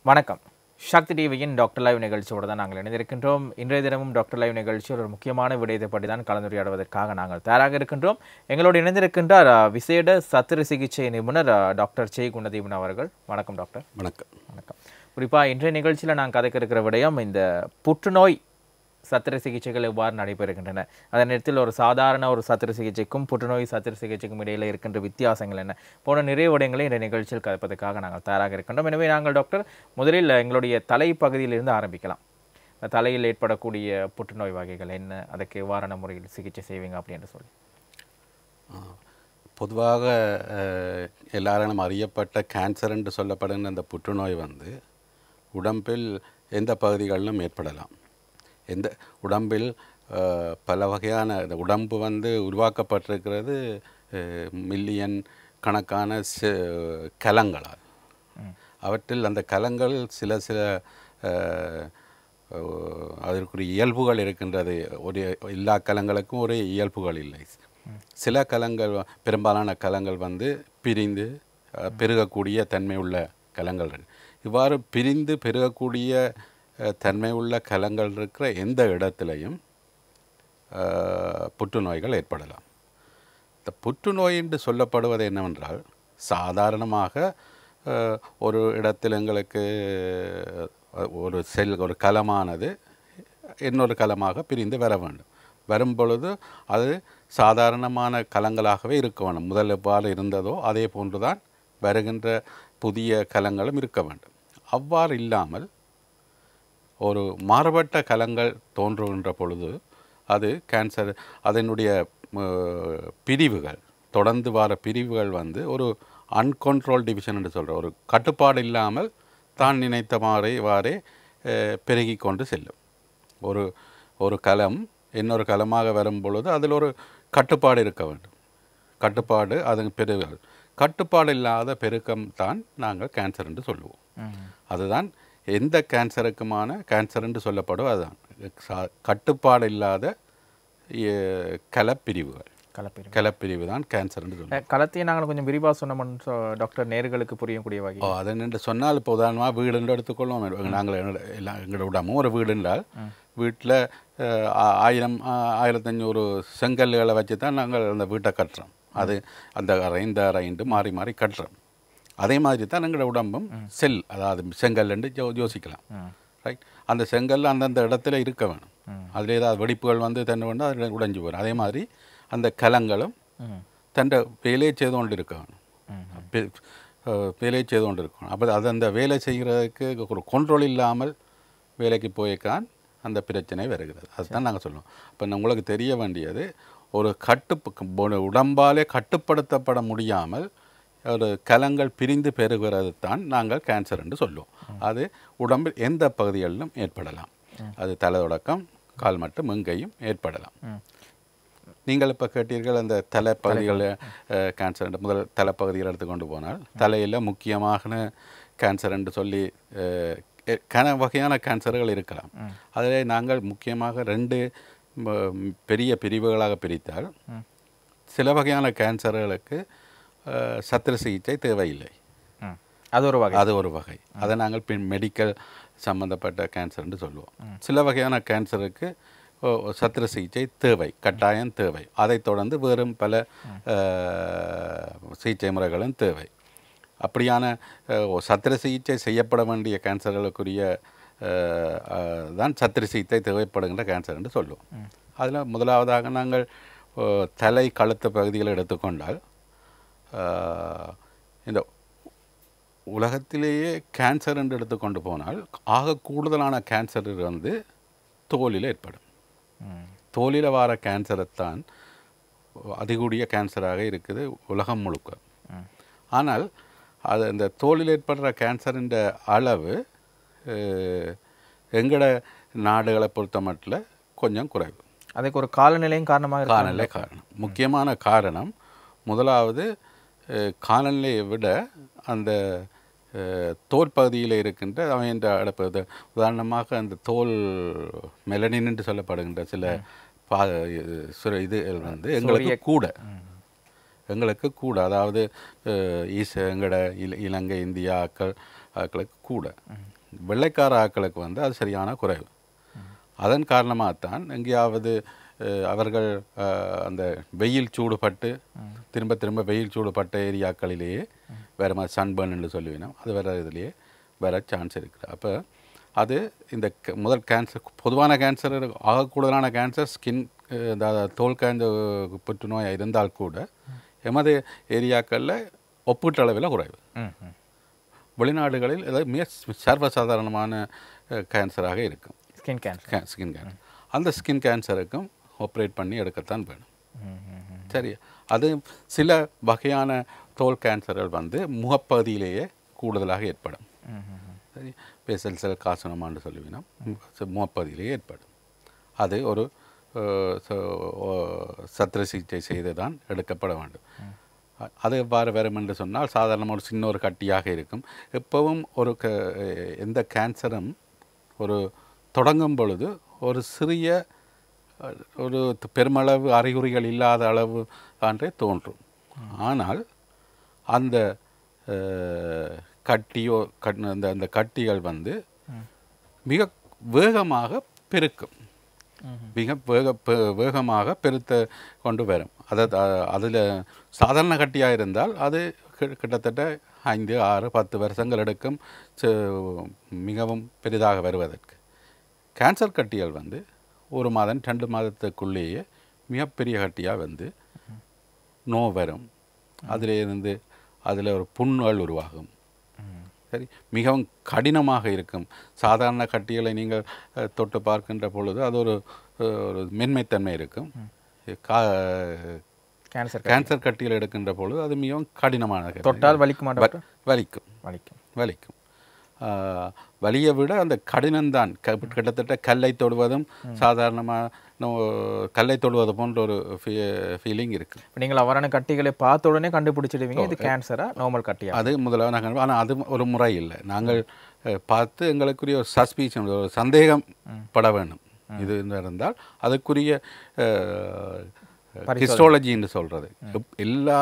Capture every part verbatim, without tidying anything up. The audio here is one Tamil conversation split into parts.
வணக்கம். சக்தி டிவியின் டாக்டர் லைவ் நிகழ்ச்சியோடு தான் நாங்கள் இணைந்திருக்கின்றோம். இன்றைய தினமும் டாக்டர் லைவ் நிகழ்ச்சியில் ஒரு முக்கியமான விடயத்தை பற்றி தான் கலந்துரையாடுவதற்காக நாங்கள் தயாராக இருக்கின்றோம். எங்களோடு இணைந்திருக்கின்றார் விசேட சத்திர சிகிச்சை நிபுணர் டாக்டர் ஜெய் குணதீபன் அவர்கள். வணக்கம் டாக்டர். வணக்கம். வணக்கம். குறிப்பாக இன்றைய நிகழ்ச்சியில் நான் கதைக்க இருக்கிற விடயம் இந்த புற்றுநோய் சத்திர சிகிச்சைகள் எவ்வாறு நடைபெறுகின்றன, அதே நேரத்தில் ஒரு சாதாரண ஒரு சத்திர சிகிச்சைக்கும் புற்றுநோய் சத்திர சிகிச்சைக்கும் இடையில் இருக்கின்ற வித்தியாசங்கள் என்ன போன நிறைய விடயங்களை இந்த நிகழ்ச்சியில் கதைப்பதற்காக நாங்கள் தயாராக இருக்கின்றோம். எனவே நாங்கள் டாக்டர் முதலில் எங்களுடைய தலைப்பகுதியிலிருந்து ஆரம்பிக்கலாம். தலையில் ஏற்படக்கூடிய புற்றுநோய் வகைகள் என்ன, அதுக்கு எவ்வாறான முறையில் சிகிச்சை செய்வீங்க அப்படின்னு சொல்லி. பொதுவாக எல்லாரும் அறியப்பட்ட கேன்சர் என்று சொல்லப்படுகிற அந்த புற்றுநோய் வந்து உடம்பில் எந்த பகுதிகளிலும் ஏற்படலாம். எந்த உடம்பில் பல வகையான உடம்பு வந்து உருவாக்கப்பட்டிருக்கிறது மில்லியன் கணக்கான கலங்களால். அவற்றில் அந்த கலங்கள் சில சில அதற்குரிய இயல்புகள் இருக்கின்றது. ஒரு எல்லா கலங்களுக்கும் ஒரே இயல்புகள் இல்லை. சில கலங்கள், பெரும்பாலான கலங்கள் வந்து பிரிந்து பெருகக்கூடிய தன்மை உள்ள கலங்கள் இருக்கு. இவ்வாறு பிரிந்து பெருகக்கூடிய தன்மை உள்ள கலங்கள் இருக்கிற எந்த இடத்துலையும் புற்றுநோய்கள் ஏற்படலாம். இந்த புற்றுநோய் என்று சொல்லப்படுவது என்னவென்றால், சாதாரணமாக ஒரு இடத்தில் எங்களுக்கு ஒரு செல் ஒரு கலமானது இன்னொரு கலமாக பிரிந்து வர வேண்டும். வரும் பொழுது அது சாதாரணமான கலங்களாகவே இருக்க வேண்டும். முதல் எவ்வாறு இருந்ததோ அதே போன்றுதான் வருகின்ற புதிய கலங்களும் இருக்க வேண்டும். அவ்வாறு இல்லாமல் ஒரு மாறுபட்ட கலங்கள் தோன்றுகின்ற பொழுது அது கேன்சர், அதனுடைய பிரிவுகள், தொடர்ந்து வர பிரிவுகள் வந்து ஒரு அன்கண்ட்ரோல் டிவிஷன் என்று சொல்கிற ஒரு கட்டுப்பாடு இல்லாமல் தான் நினைத்த மாதிரி வாரே பெருகி கொண்டு செல்லும். ஒரு ஒரு கலம் இன்னொரு கலமாக வரும் பொழுது அதில் ஒரு கட்டுப்பாடு இருக்க வேண்டும். கட்டுப்பாடு அதன் பெருகுகள், கட்டுப்பாடு இல்லாத பெருக்கம் தான் நாங்கள் கேன்சர் என்று சொல்லுவோம். அதுதான் எந்த கேன்சருக்குமான கேன்சர் என்று சொல்லப்படும். அதுதான் கட்டுப்பாடு இல்லாத கலப்பிரிவுகள். கலப்பிரிவு கலப்பிரிவு தான் கேன்சர் என்று சொல்லுவோம். கலத்தையும் நாங்கள் கொஞ்சம் விரிவாக சொன்னோம்னு டாக்டர் நேர்களுக்கு புரியக்கூடிய வகை. ஓ அதை நின்று சொன்னால் இப்போ உதாரணமாக வீடுன்னு எடுத்துக்கொள்வோம். நாங்கள் எல்லாம் எங்களோட விடாமல் ஒரு வீடு என்றால் வீட்டில் ஆயிரம் ஆயிரத்தஞ்சூறு செங்கல்களை வச்சு தான் நாங்கள் அந்த வீட்டை கட்டுறோம். அது அந்த அறை இந்த அறைண்டு மாறி மாறி கட்டுறோம். அதே மாதிரி தான் எங்களோட உடம்பும் செல், அதாவது செங்கல் என்று ஜோ யோசிக்கலாம் ரைட். அந்த செங்கல் அந்தந்த இடத்துல இருக்க வேணும். அதில் ஏதாவது வெடிப்புகள் வந்து தன்னை வந்து அதில் உடைஞ்சு போயிடும். அதே மாதிரி அந்த கலங்களும் தன்னை வேலையை செய்து கொண்டு இருக்க வேணும். வேலையை செய்து கொண்டு இருக்கணும். அப்போ அது அந்த வேலை செய்கிறதுக்கு ஒரு கண்ட்ரோல் இல்லாமல் வேலைக்கு போய்க்கான் அந்த பிரச்சனை வருகிறது. அதுதான் நாங்கள் சொல்லுவோம். இப்போ உங்களுக்கு தெரிய வேண்டியது, ஒரு கட்டு உடம்பாலே கட்டுப்படுத்தப்பட முடியாமல் ஒரு கலங்கள் பிரிந்து பெறுகிறது தான் நாங்கள் கேன்சர் என்று சொல்லுவோம். அது உடம்பில் எந்த பகுதிகளிலும் ஏற்படலாம். அது தலை தொடக்கம் கால் மட்டும் எங்கேயும் ஏற்படலாம். நீங்கள் இப்போ கேட்டீர்கள் அந்த தலைப்பகுதிகளில் கேன்சர் என்று. முதல் தலைப்பகுதிகள் எடுத்துக்கொண்டு போனால் தலையில் முக்கியமான கேன்சர் என்று சொல்லி கன வகையான கேன்சர்கள் இருக்கலாம். அதில் நாங்கள் முக்கியமாக ரெண்டு பெரிய பிரிவுகளாக பிரித்தால், சில வகையான கேன்சர்களுக்கு சத்திர சிகிச்சை தேவையில்லை. அது ஒரு வகை. அது ஒரு வகை. அதை நாங்கள் பின் மெடிக்கல் சம்மந்தப்பட்ட கேன்சர் என்று சொல்லுவோம். சில வகையான கேன்சருக்கு சத்திர சிகிச்சை தேவை, கட்டாயம் தேவை. அதை தொடர்ந்து வேறும் பல சிகிச்சை முறைகளும் தேவை. அப்படியான சத்திர சிகிச்சை செய்யப்பட வேண்டிய கேன்சர்களுக்குரிய தான் சத்திர சிகிச்சை தேவைப்படுகின்ற கேன்சர் என்று சொல்லுவோம். அதில் முதலாவதாக நாங்கள் தலை கழுத்து பகுதிகளை எடுத்துக்கொண்டால், இந்த உலகத்திலேயே கேன்சர் என்று எடுத்துக்கொண்டு போனால் ஆக கூடுதலான கேன்சர் வந்து தோலில் ஏற்படும். தோலில் வர கேன்சரைத்தான் அதிகூடிய கேன்சராக இருக்குது உலகம் முழுக்க. ஆனால் அது இந்த தோலில் ஏற்படுற கேன்சரின் அளவு எங்கட நாடுகளை பொறுத்த மட்டும் கொஞ்சம் குறைவு. அதுக்கு ஒரு காலநிலையும் காரணமாக காலநிலை காரணம். முக்கியமான காரணம் முதலாவது காலநிலையை விட அந்த தோல் பகுதியில் இருக்கின்ற அவன் அடப்பது. உதாரணமாக அந்த தோல் மெலனின் என்று சொல்லப்படுகின்ற சில பா இது வந்து எங்களுக்கு கூட எங்களுக்கு கூட அதாவது ஈச எங்கட இல இலங்கை இந்தியாக்கள் ஆக்களுக்கு கூட. வெள்ளைக்கார ஆக்களுக்கு வந்து அது சரியான குறைவு. அதன் காரணமாகத்தான் எங்கேயாவது அவர்கள் அந்த வெயில் சூடுபட்டு திரும்ப திரும்ப வெயில் சூடுபட்ட ஏரியாக்களிலேயே வேறு மாதிரி சன்பர்ன் என்று சொல்லுவினோம், அது வேறு இதுலேயே வேற சான்ஸ் இருக்குது. அப்போ அது இந்த முதல் கேன்சர், பொதுவான கேன்சர் ஆகக்கூடுதலான கேன்சர் ஸ்கின் தோல் கேன்சர் புற்றுநோய் இருந்தால் கூட எமது ஏரியாக்களில் ஒப்பீட்டளவில் குறைவு. வெளிநாடுகளில் ஏதாவது மிக சர்வசாதாரணமான கேன்சராக இருக்கும் ஸ்கின் கேன்சர். ஸ்கின் கேன்சர் அந்த ஸ்கின் கேன்சருக்கும் ஆப்ரேட் பண்ணி எடுக்கத்தான் வேணும். சரி, அது சில வகையான தோல் கேன்சர்கள் வந்து முகப்பகுதியிலேயே கூடுதலாக ஏற்படும். சரி, பேசல் செல் காசனமான்னு சொல்லுவினோம், முகப்பகுதியிலேயே ஏற்படும். அது ஒரு சத்திர சிகிச்சை செய்து தான் எடுக்கப்பட வேண்டும். அது எவ்வாறு வரும் என்று சொன்னால் சாதாரணமாக ஒரு சின்ன ஒரு கட்டியாக இருக்கும். எப்பவும் ஒரு க எந்த கேன்சரும் ஒரு தொடங்கும் பொழுது ஒரு சிறிய ஒரு பெருமளவு அறிகுறிகள் இல்லாத அளவு தான்றே தோன்றும். ஆனால் அந்த கட்டியோ கட் அந்த அந்த கட்டிகள் வந்து மிக வேகமாக பெருக்கும், மிக வேக வேகமாக பெருத்த கொண்டு வரும். அதாவது அதில் சாதாரண கட்டியாக இருந்தால் அது கிட்டத்தட்ட ஐந்து ஆறு பத்து வருஷங்கள் எடுக்கும் மிகவும் பெரிதாக வருவதற்கு. கேன்சர் கட்டிகள் வந்து ஒரு மாதம் ரெண்டு மாதத்துக்குள்ளேயே மிகப்பெரிய கட்டியாக வந்து நோ வரும். அதில் இருந்து அதில் ஒரு புண்ணுகள் உருவாகும். சரி, மிகவும் கடினமாக இருக்கும். சாதாரண கட்டிகளை நீங்கள் தொட்டு பார்க்கின்ற பொழுது அது ஒரு ஒரு மென்மைத்தன்மை இருக்கும். கா கேன்சர் கேன்சர் கட்டியில் எடுக்கின்ற பொழுது அது மிகவும் கடினமான, தொட்டால் வலிக்குமா டாக்டர்? வலிக்கும் வலிக்கும் வலிக்கும் வலியை விட அந்த கடினம்தான். கிட்டத்தட்ட கல்லை தொடுவதும் சாதாரணமாக கல்லை தொடுவது போன்ற ஒரு ஃபீலிங் இருக்குது. நீங்கள் அவ்வாறான கட்டிகளை பார்த்த உடனே கண்டுபிடிச்சிடுவீங்க இது கேன்சரா நார்மல் கட்டியா? அது முதலாவது நாங்கள், ஆனால் அது ஒரு முறை இல்லை. நாங்கள் பார்த்து எங்களுக்குரிய ஒரு சஸ்பீஷன், ஒரு சந்தேகம் பட வேண்டும். இது இருந்தால் அதுக்குரிய ஹிஸ்டாலஜி என்று சொல்கிறது. எல்லா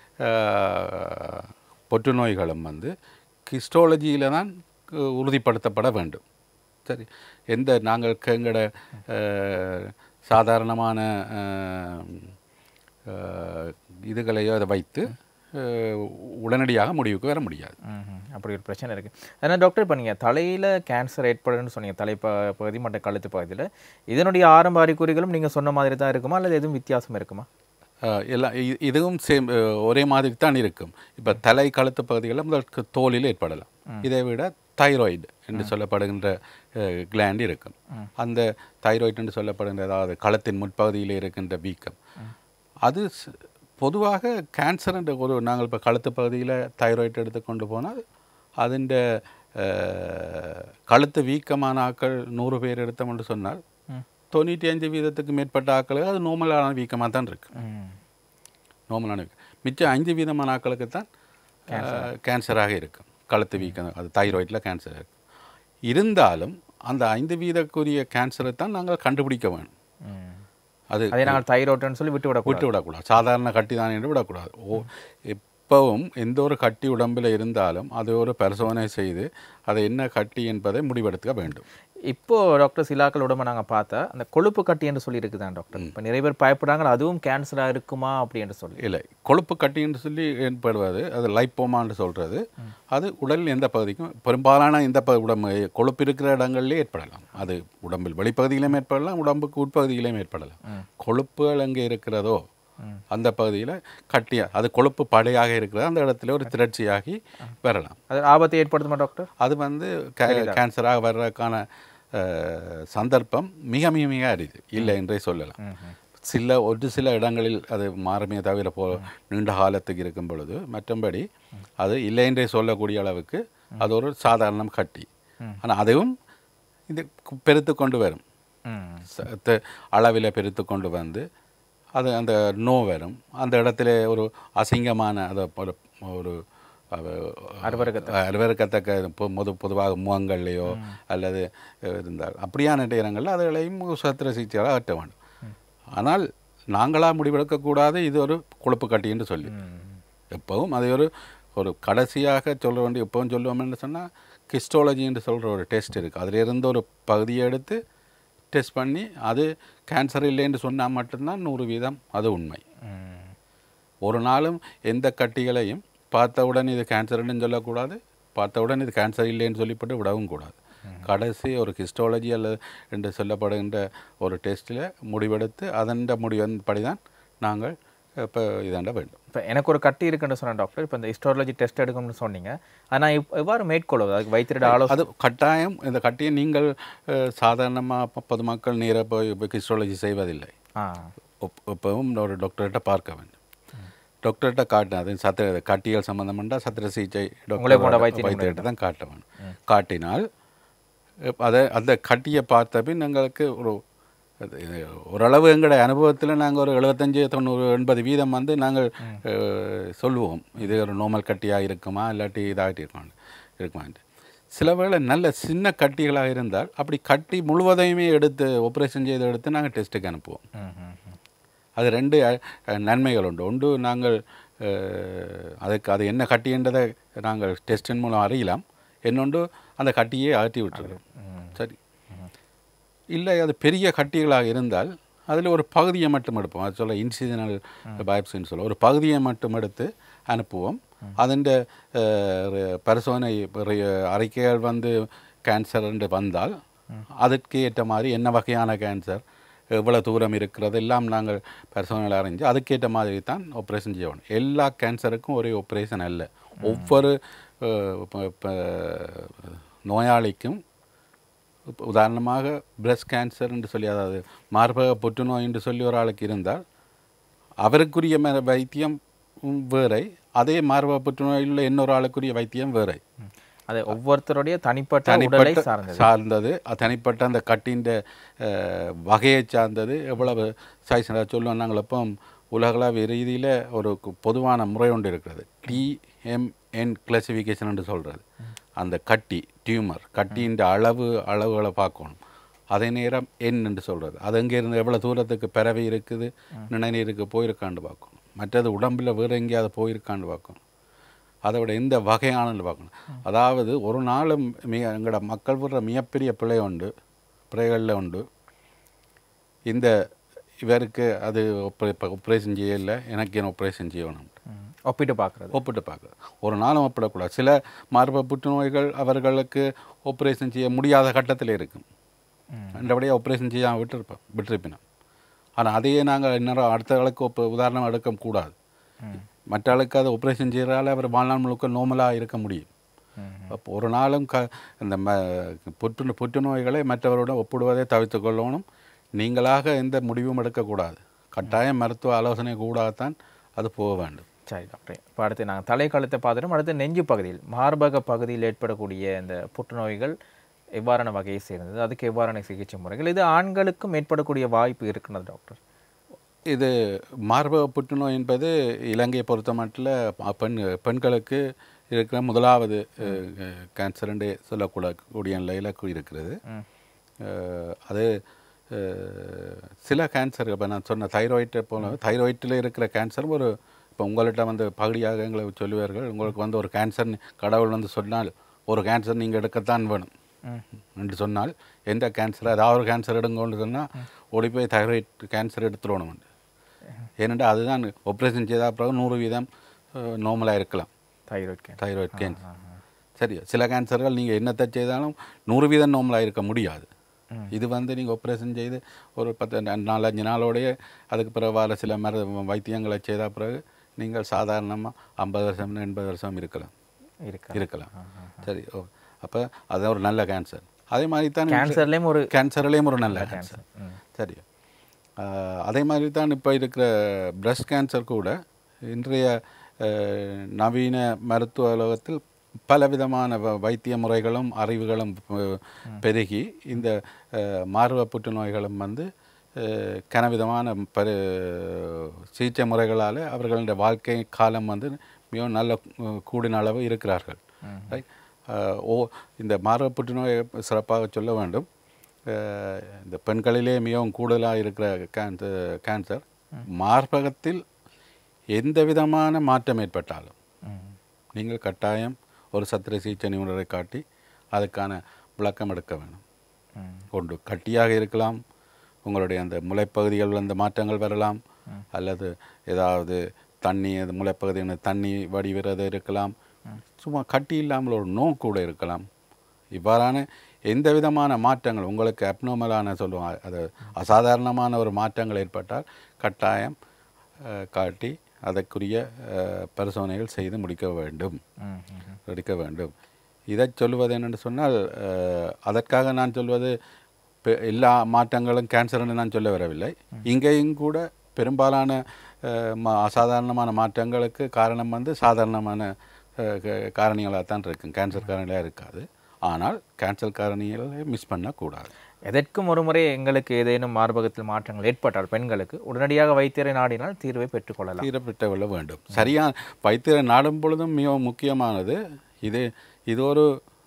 புற்றுநோய்களும் வந்து ஹிஸ்டாலஜியில் தான் உறுதிப்படுத்தப்பட வேண்டும். சரி, எந்த நாங்கள் எங்களோட சாதாரணமான இதுகளையோ அதை வைத்து உடனடியாக முடிவுக்கு வர முடியாது. அப்படி ஒரு பிரச்சனை இருக்குது. அதனால் டாக்டர், இப்போ நீங்கள் தலையில் கேன்சர் ஏற்படுன்னு சொன்னீங்க, தலை பகுதி மற்றும் கழுத்து பகுதியில், இதனுடைய ஆரம்ப அறிகுறிகளும் நீங்கள் சொன்ன மாதிரி தான் இருக்குமா அல்லது எதுவும் வித்தியாசம் இருக்குமா? எல்லாம் இதுவும் சேம் ஒரே மாதிரி தான் இருக்கும். இப்போ தலை கழுத்து பகுதிகளில் முதல் தோலில் ஏற்படலாம். இதை விட தைராய்டு என்று சொல்லப்படுகின்ற கிளாண்ட் இருக்கும். அந்த தைராய்டு என்று சொல்லப்படுகின்ற அதாவது களத்தின் முற்பகுதியில் இருக்கின்ற வீக்கம், அது பொதுவாக கேன்சர் என்ற ஒரு நாங்கள் இப்போ கழுத்து பகுதியில் தைராய்டு எடுத்துக்கொண்டு போனால் அதின் கழுத்து வீக்கமான ஆக்கள் நூறு பேர் எடுத்தோம்னு சொன்னால் தொண்ணூற்றி அஞ்சு வீதத்துக்கு மேற்பட்ட ஆக்களுக்கு அது நார்மலான வீக்கமாக தான் இருக்கு. நார்மலான வீக்கம் மிச்சம் அஞ்சு வீதமான ஆக்களுக்கு தான் கேன்சராக இருக்கும். கழுத்து வீக்கம், அது தைராய்டில் கேன்சர் இருக்கும். இருந்தாலும் அந்த ஐந்து வீதக்குரிய கேன்சரை தான் நாங்கள் கண்டுபிடிக்க வேணும். அது அதை நாங்கள் தைராய்டுன்னு சொல்லி விட்டு விட விட்டு விடக்கூடாது. சாதாரண கட்டி தான் என்று விடக்கூடாது. ஓ எப்பவும் எந்த ஒரு கட்டி உடம்பில் இருந்தாலும் அதை ஒரு பரிசோதனை செய்து அதை என்ன கட்டி என்பதை முடிவெடுக்க வேண்டும். இப்போது டாக்டர் சிலாக்கள் உடம்பை நாங்கள் பார்த்தா அந்த கொழுப்பு கட்டி என்று சொல்லி இருக்குதான் டாக்டர். இப்போ நிறைய பேர் பயப்படுறாங்க அதுவும் கேன்சராக இருக்குமா அப்படி என்று சொல்லி. இல்லை, கொழுப்பு கட்டி என்று சொல்லி ஏற்படுவது அது லைப்போமான்னு சொல்கிறது. அது உடலில் எந்த பகுதிக்கும் பெரும்பாலான இந்த உடம்பு கொழுப்பு இருக்கிற இடங்கள்லேயே ஏற்படலாம். அது உடம்பில் வெளிப்பகுதியிலையும் ஏற்படலாம், உடம்புக்கு உட்பகுதியிலையும் ஏற்படலாம். கொழுப்புகள் எங்கே இருக்கிறதோ அந்த பகுதியில் கட்டியா அது கொழுப்பு படையாக இருக்கிறது, அந்த இடத்துல ஒரு திரட்சியாகி வரலாம். அது ஆபத்தை ஏற்படுத்துமா டாக்டர்? அது வந்து கேன்சராக வர்றதுக்கான சந்தர்ப்பம் மிக மிக மிக அரிது, இல்லை என்றே சொல்லலாம். சில ஒரு சில இடங்களில் அது மாறுமே தவிர போ நீண்ட காலத்துக்கு இருக்கும் பொழுது மற்றபடி அது இல்லை என்றே சொல்லக்கூடிய அளவுக்கு அது ஒரு சாதாரண கட்டி. ஆனால் அதுவும் இது பெருத்து கொண்டு வரும், அளவில் பெருத்து கொண்டு வந்து அது அந்த நோ வரும். அந்த இடத்துல ஒரு அசிங்கமான அதை ஒரு அருவருக்கத்தக்க பொது பொதுவாக முகங்கள்லையோ அல்லது இருந்தால் அப்படியான இடங்களில் அதுகளையும் சத்திர சிகிச்சையாக அகற்ற வேண்டும். ஆனால் நாங்களாக முடிவெடுக்கக்கூடாது இது ஒரு கொழுப்பு கட்டி என்று சொல்லி. எப்பவும் அதை ஒரு ஒரு கடைசியாக சொல்ல வேண்டிய இப்போவும் சொல்லுவோம்னு சொன்னால் ஹிஸ்டாலஜின்னு சொல்கிற ஒரு டெஸ்ட் இருக்குது. அதிலிருந்து ஒரு பகுதியை எடுத்து டெஸ்ட் பண்ணி அது கேன்சர் இல்லைன்னு சொன்னால் மட்டும்தான் நூறு வீதம் அது உண்மை. ஒரு நாளும் எந்த கட்டிகளையும் பார்த்தவுடன் இது கேன்சர்னு சொல்லக்கூடாது, பார்த்தவுடன் இது கேன்சர் இல்லைன்னு சொல்லிப்பட்டு விடவும் கூடாது. கடைசி ஒரு ஹிஸ்டாலஜி அல்லது என்று சொல்லப்படுகின்ற ஒரு டெஸ்ட்டில் முடிவெடுத்து அதன் முடிவன்படி தான் நாங்கள் இப்போ இதாண்ட வேண்டும். இப்போ எனக்கு ஒரு கட்டி இருக்குன்னு சொன்னேன் டாக்டர். இப்போ இந்த ஹிஸ்டாலஜி டெஸ்ட் எடுக்கணும்னு சொன்னீங்க. ஆனால் எவ்வாறு மேற்கொள்வது? அதுக்கு வைத்தியரோட ஆலோசனை? அது கட்டாயம். இந்த கட்டியை நீங்கள் சாதாரணமாக பொதுமக்கள் நேராக போய் ஹிஸ்டாலஜி செய்வதில்லை. இப்போவும் ஒரு டாக்டர்கிட்ட பார்க்க வேண்டும். டாக்டர்கிட்ட காட்டின அது சத்திர கட்டிகள் சம்மந்தம்னா சத்திர சிகிச்சை டாக்டர் வைத்தியர்கிட்ட தான் காட்ட வேணும். காட்டினால் அதை அந்த கட்டியை பார்த்த பின் எங்களுக்கு ஒரு ஓரளவு எங்களுடைய அனுபவத்தில் நாங்கள் ஒரு எழுபத்தஞ்சி தொண்ணூறு எண்பது வீதம் வந்து நாங்கள் சொல்லுவோம் இது ஒரு நார்மல் கட்டியாக இருக்குமா இல்லாட்டி இதாகிட்டு இருக்குமா இருக்குமான்ட்டு. சில வேளை நல்ல சின்ன கட்டிகளாக இருந்தால் அப்படி கட்டி முழுவதையுமே எடுத்து ஆப்ரேஷன் செய்து எடுத்து நாங்கள் டெஸ்ட்டுக்கு அனுப்புவோம். அது ரெண்டு நன்மைகள் உண்டு. ஒன்று நாங்கள் அதுக்கு அது என்ன கட்டின்றதை நாங்கள் டெஸ்டின் மூலம் அறியலாம். இன்னொன்று அந்த கட்டியை அகற்றி விட்டுருக்கோம். சரி, இல்லை அது பெரிய கட்டிகளாக இருந்தால் அதில் ஒரு பகுதியை மட்டும் எடுப்போம். அது சொல்ல இன்சிஜனல் பயாப்சின்னு சொல்ல ஒரு பகுதியை மட்டும் எடுத்து அனுப்புவோம். அதன் பரிசோதனை அறிக்கைகள் வந்து கேன்சர் என்று வந்தால் அதற்கு ஏற்ற மாதிரி என்ன வகையான கேன்சர் எவ்வளோ தூரம் இருக்கிறது எல்லாம் நாங்கள் பரிசோதனையில் அறிஞ்சு அதுக்கேற்ற மாதிரி தான் ஆப்ரேஷன் செய்யணும். எல்லா கேன்சருக்கும் ஒரே ஆப்ரேஷன் அல்ல. ஒவ்வொரு நோயாளிக்கும் உதாரணமாக பிரஸ்ட் கேன்சர் என்று சொல்லி அதாவது மார்பக புற்றுநோய் என்று சொல்லி ஒரு ஆளுக்கு இருந்தால் அவருக்குரிய வைத்தியம் வேறை, அதே மார்பக புற்றுநோயில் இன்னொரு ஆளுக்குரிய வைத்தியம் வேறை. அது ஒவ்வொருத்தருடைய தனிப்பட்ட தனிப்பட்ட சார்ந்தது. தனிப்பட்ட அந்த கட்டின்ற வகையை சார்ந்தது. எவ்வளவு சைஸ் சொல்லுவோம் நாங்கள் எப்போ உலகளாவிய ரீதியில் ஒரு பொதுவான முறை ஒன்று இருக்கிறது. டிஎம்என் கிளாசிஃபிகேஷன் என்று சொல்கிறது. அந்த கட்டி டியூமர் கட்டின்ற அளவு அளவுகளை பார்க்கணும். அதே நேரம் என் என்று சொல்கிறது. அது எங்கேருந்து எவ்வளோ தூரத்துக்கு பரவி இருக்குது, நினைநீருக்கு போயிருக்கான்னு பார்க்கணும். மற்றது உடம்பில் வேறு எங்கேயாவது போயிருக்கான்னு பார்க்கணும். அதை விட எந்த வகையானு பார்க்கணும். அதாவது ஒரு நாளும் மிக எங்களோட மக்கள் விடுற மிகப்பெரிய பிழை உண்டு, பிழைகளில் உண்டு. இந்த இவருக்கு அது ஆப்ரேஷன் செய்யலை, எனக்கு என்ன ஆப்ரேஷன் செய்யணும் ஒப்பிட்டு பார்க்குறது ஒப்பிட்டு பார்க்குறது ஒரு நாளும் ஒப்பிடக்கூடாது. சில மார்பக புற்றுநோய்கள் அவர்களுக்கு ஆப்ரேஷன் செய்ய முடியாத கட்டத்தில் இருக்கும். அந்தபடியாக ஆப்ரேஷன் செய்யாமல் விட்டுருப்போம் விட்டுருப்பினோம். ஆனால் அதையே நாங்கள் இன்னொரு அடுத்த ஆளுக்கு ஒப்பு உதாரணம் எடுக்கக்கூடாது. மற்ற ஆளுக்கு அதை ஆப்ரேஷன் செய்கிறால அவர் வாழ்நாள் முழுக்க நோமலாக இருக்க முடியும். அப்போ ஒரு நாளும் க இந்த ம புற்று புற்றுநோய்களை மற்றவருடன் ஒப்பிடுவதை தவிர்த்து கொள்ளணும். நீங்களாக எந்த முடிவும் எடுக்கக்கூடாது. கட்டாயம் மருத்துவ ஆலோசனை கூடாதான் அது போக வேண்டும். சரி டாக்டர், இப்போ அடுத்து நாங்கள் தலைக்காலத்தை பார்த்துட்டோம். அடுத்து நெஞ்சு பகுதியில் மார்பக பகுதியில் ஏற்படக்கூடிய இந்த புற்றுநோய்கள் எவ்வாறான வகையை சேர்ந்தது, அதுக்கு எவ்வாறான சிகிச்சை முறைகள், இது ஆண்களுக்கும் ஏற்படக்கூடிய வாய்ப்பு இருக்குன்னு டாக்டர்? இது மார்பக புற்றுநோய் என்பது இலங்கையை பொறுத்த மட்டில் பெண் பெண்களுக்கு இருக்கிற முதலாவது கேன்சர் என்று சொல்லக்கூடக்கூடிய நிலையில் இருக்கிறது. அது சில கேன்சர் இப்போ நான் சொன்ன தைராய்டை போல தைராய்டில் இருக்கிற கேன்சர் ஒரு இப்போ உங்கள்கிட்ட வந்து பகுதியாக எங்களை சொல்லுவார்கள், உங்களுக்கு வந்து ஒரு கேன்சர் கடவுள் வந்து சொன்னால் ஒரு கேன்சர் நீங்கள் எடுக்கத்தான் வேணும் என்று சொன்னால் எந்த கேன்சர் ஏதாவது ஒரு கேன்சர் எடுங்கன்னு சொன்னால் ஓடி போய் தைராய்டு கேன்சர் எடுத்துடணும். ஏனென்றால் அதுதான் ஆப்ரேஷன் செய்த பிறகு நூறு வீதம் நார்மலாக இருக்கலாம் தைராய்டு தைராய்டு கேன்சர். சரி, சில கேன்சர்கள் நீங்கள் என்னத்தை செய்தாலும் நூறு வீதம் நார்மலாக இருக்க முடியாது. இது வந்து நீங்கள் ஆப்ரேஷன் செய்து ஒரு பத்து நாலஞ்சு நாளோடைய அதுக்கு பிறகு வர சில மரு வைத்தியங்களை செய்த பிறகு நீங்கள் சாதாரணமாக ஐம்பது வருஷம் எண்பது வருஷம் இருக்கலாம் இருக்கலாம் சரி, ஓ அப்போ அது ஒரு நல்ல கேன்சர். அதே மாதிரி தான் கேன்சர்லேயும் ஒரு கேன்சர்லேயும் ஒரு நல்ல கேன்சர். சரி, அதே மாதிரி தான் இப்போ இருக்கிற பிரஸ்ட் கேன்சர் கூட இன்றைய நவீன மருத்துவ உலகத்தில் பலவிதமான வைத்திய முறைகளும் அறிவுகளும் பெருகி இந்த மார்பக புற்றுநோய்களும் வந்து கனவிதமான பரு சிகிச்சை முறைகளால் அவர்களுடைய வாழ்க்கை காலம் வந்து மிகவும் நல்ல கூடின அளவு இருக்கிறார்கள். ஓ இந்த மார்பக புற்றுநோயை சிறப்பாக சொல்ல வேண்டும். இந்த பெண்களிலே மிகவும் கூடுதலாக இருக்கிற கேன்சர் கேன்சர் மார்பகத்தில் எந்த விதமான மாற்றம் ஏற்பட்டாலும் நீங்கள் கட்டாயம் ஒரு சத்திர சிகிச்சை நிபுணரை காட்டி அதுக்கான விளக்கம் எடுக்க வேணும். ஒன்று கட்டியாக இருக்கலாம், உங்களுடைய அந்த முளைப்பகுதிகளில் அந்த மாற்றங்கள் வரலாம், அல்லது ஏதாவது தண்ணி அது முளைப்பகுதியான தண்ணி வடிவிறது இருக்கலாம், சும்மா கட்டி இல்லாமல் ஒரு நோய் கூட இருக்கலாம். இவ்வாறான எந்த விதமான மாற்றங்கள் உங்களுக்கு அப்நார்மலான சொல்லுவாங்க, அது அசாதாரணமான ஒரு மாற்றங்கள் ஏற்பட்டால் கட்டாயம் காட்டி அதற்குரிய பரிசோதனைகள் செய்து முடிக்க வேண்டும் எடுக்க வேண்டும். இதை சொல்லுவது என்னென்று சொன்னால், அதற்காக நான் சொல்வது எல்லா மாற்றங்களும் கேன்சர் என்று நான் சொல்ல வரவில்லை. இங்கேயும் கூட பெரும்பாலான அசாதாரணமான மாற்றங்களுக்கு காரணம் வந்து சாதாரணமான காரணிகளாக தான் இருக்கும், கேன்சர் காரணிகளாக இருக்காது. ஆனால் கேன்சர் காரணிகளை மிஸ் பண்ணக்கூடாது. எதற்கும் ஒரு முறை எங்களுக்கு ஏதேனும் மார்பகத்தில் மாற்றங்கள் ஏற்பட்டால் பெண்களுக்கு உடனடியாக வைத்தியரை நாடினால் தீர்வை பெற்றுக்கொள்ளலாம். தீர்வை பெற்றுக்கொள்ள வேண்டும். சரியான வைத்தியரை நாடும் பொழுதும் மிகவும் முக்கியமானது இது. இது ஒரு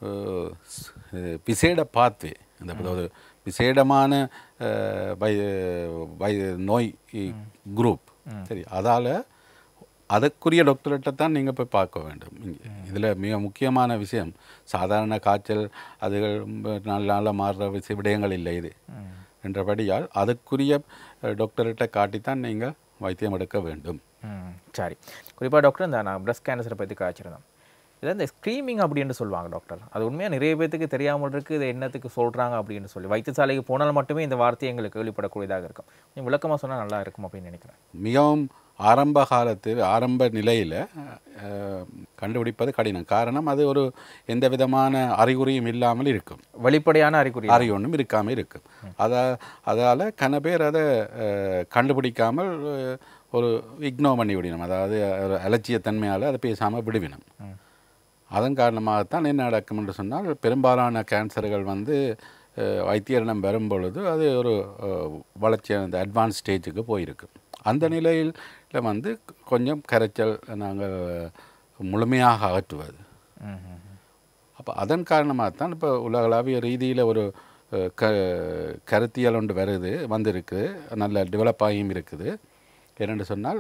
விசேட பாத்வே, அந்த ஒரு விசேடமான வை வை நோய் குரூப். சரி, அதால் அதற்குரிய டாக்டர்கிட்ட தான் நீங்கள் போய் பார்க்க வேண்டும். இங்கே இதில் மிக முக்கியமான விஷயம் சாதாரண காய்ச்சல் அதுகள் நல்ல நாளாக மாறுற விஷய விடயங்கள் இல்லை இது என்றபடியால் அதுக்குரிய டாக்டர்கிட்ட காட்டித்தான் நீங்கள் வைத்தியம் எடுக்க வேண்டும். சரி, குறிப்பாக டாக்டர் இந்த நான் பிரஸ்ட் கேன்சரை பற்றி காய்ச்சிருந்தேன். இதை இந்த ஸ்க்ரீமிங் அப்படின்னு சொல்லுவாங்க டாக்டர், அது உண்மையாக நிறைய பேருக்கு தெரியாமல் இருக்குது. இது என்னத்துக்கு சொல்கிறாங்க அப்படின்னு சொல்லி வைத்தியசாலைக்கு போனால் மட்டுமே இந்த வார்த்தையை எங்களுக்கு கேள்விப்படக்கூடியதாக இருக்கும். நீங்கள் விளக்கமாக சொன்னால் நல்லா இருக்கும் அப்படின்னு நினைக்கிறேன். மிகவும் ஆரம்ப காலத்தில் ஆரம்ப நிலையில் கண்டுபிடிப்பது கடினம். காரணம் அது ஒரு எந்த விதமான அறிகுறியும் இல்லாமல் இருக்கும், வெளிப்படையான அறிகுறி அறி ஒன்றும் இருக்காமல் இருக்கும். அதை அதால் கன பேர் அதை கண்டுபிடிக்காமல் ஒரு இக்னோ பண்ணி விடணும், அதாவது ஒரு அலட்சியத்தன்மையால் அதை பேசாமல் விடுவினம். அதன் காரணமாகத்தான் என்ன நடக்கும் என்று சொன்னால், பெரும்பாலான கேன்சர்கள் வந்து வைத்தியரிடம் வரும்பொழுது அது ஒரு வளர்ச்சியான அந்த அட்வான்ஸ் ஸ்டேஜுக்கு போயிருக்கு. அந்த நிலையில் வந்து கொஞ்சம் கரைச்சல் நாங்கள் முழுமையாக அகற்றுவது. அப்போ அதன் காரணமாகத்தான் இப்போ உலகளாவிய ரீதியில் ஒரு க கருத்தியல் ஒன்று வருது வந்திருக்கு, நல்ல டெவலப் ஆகியும் இருக்குது. என்னென்று சொன்னால்,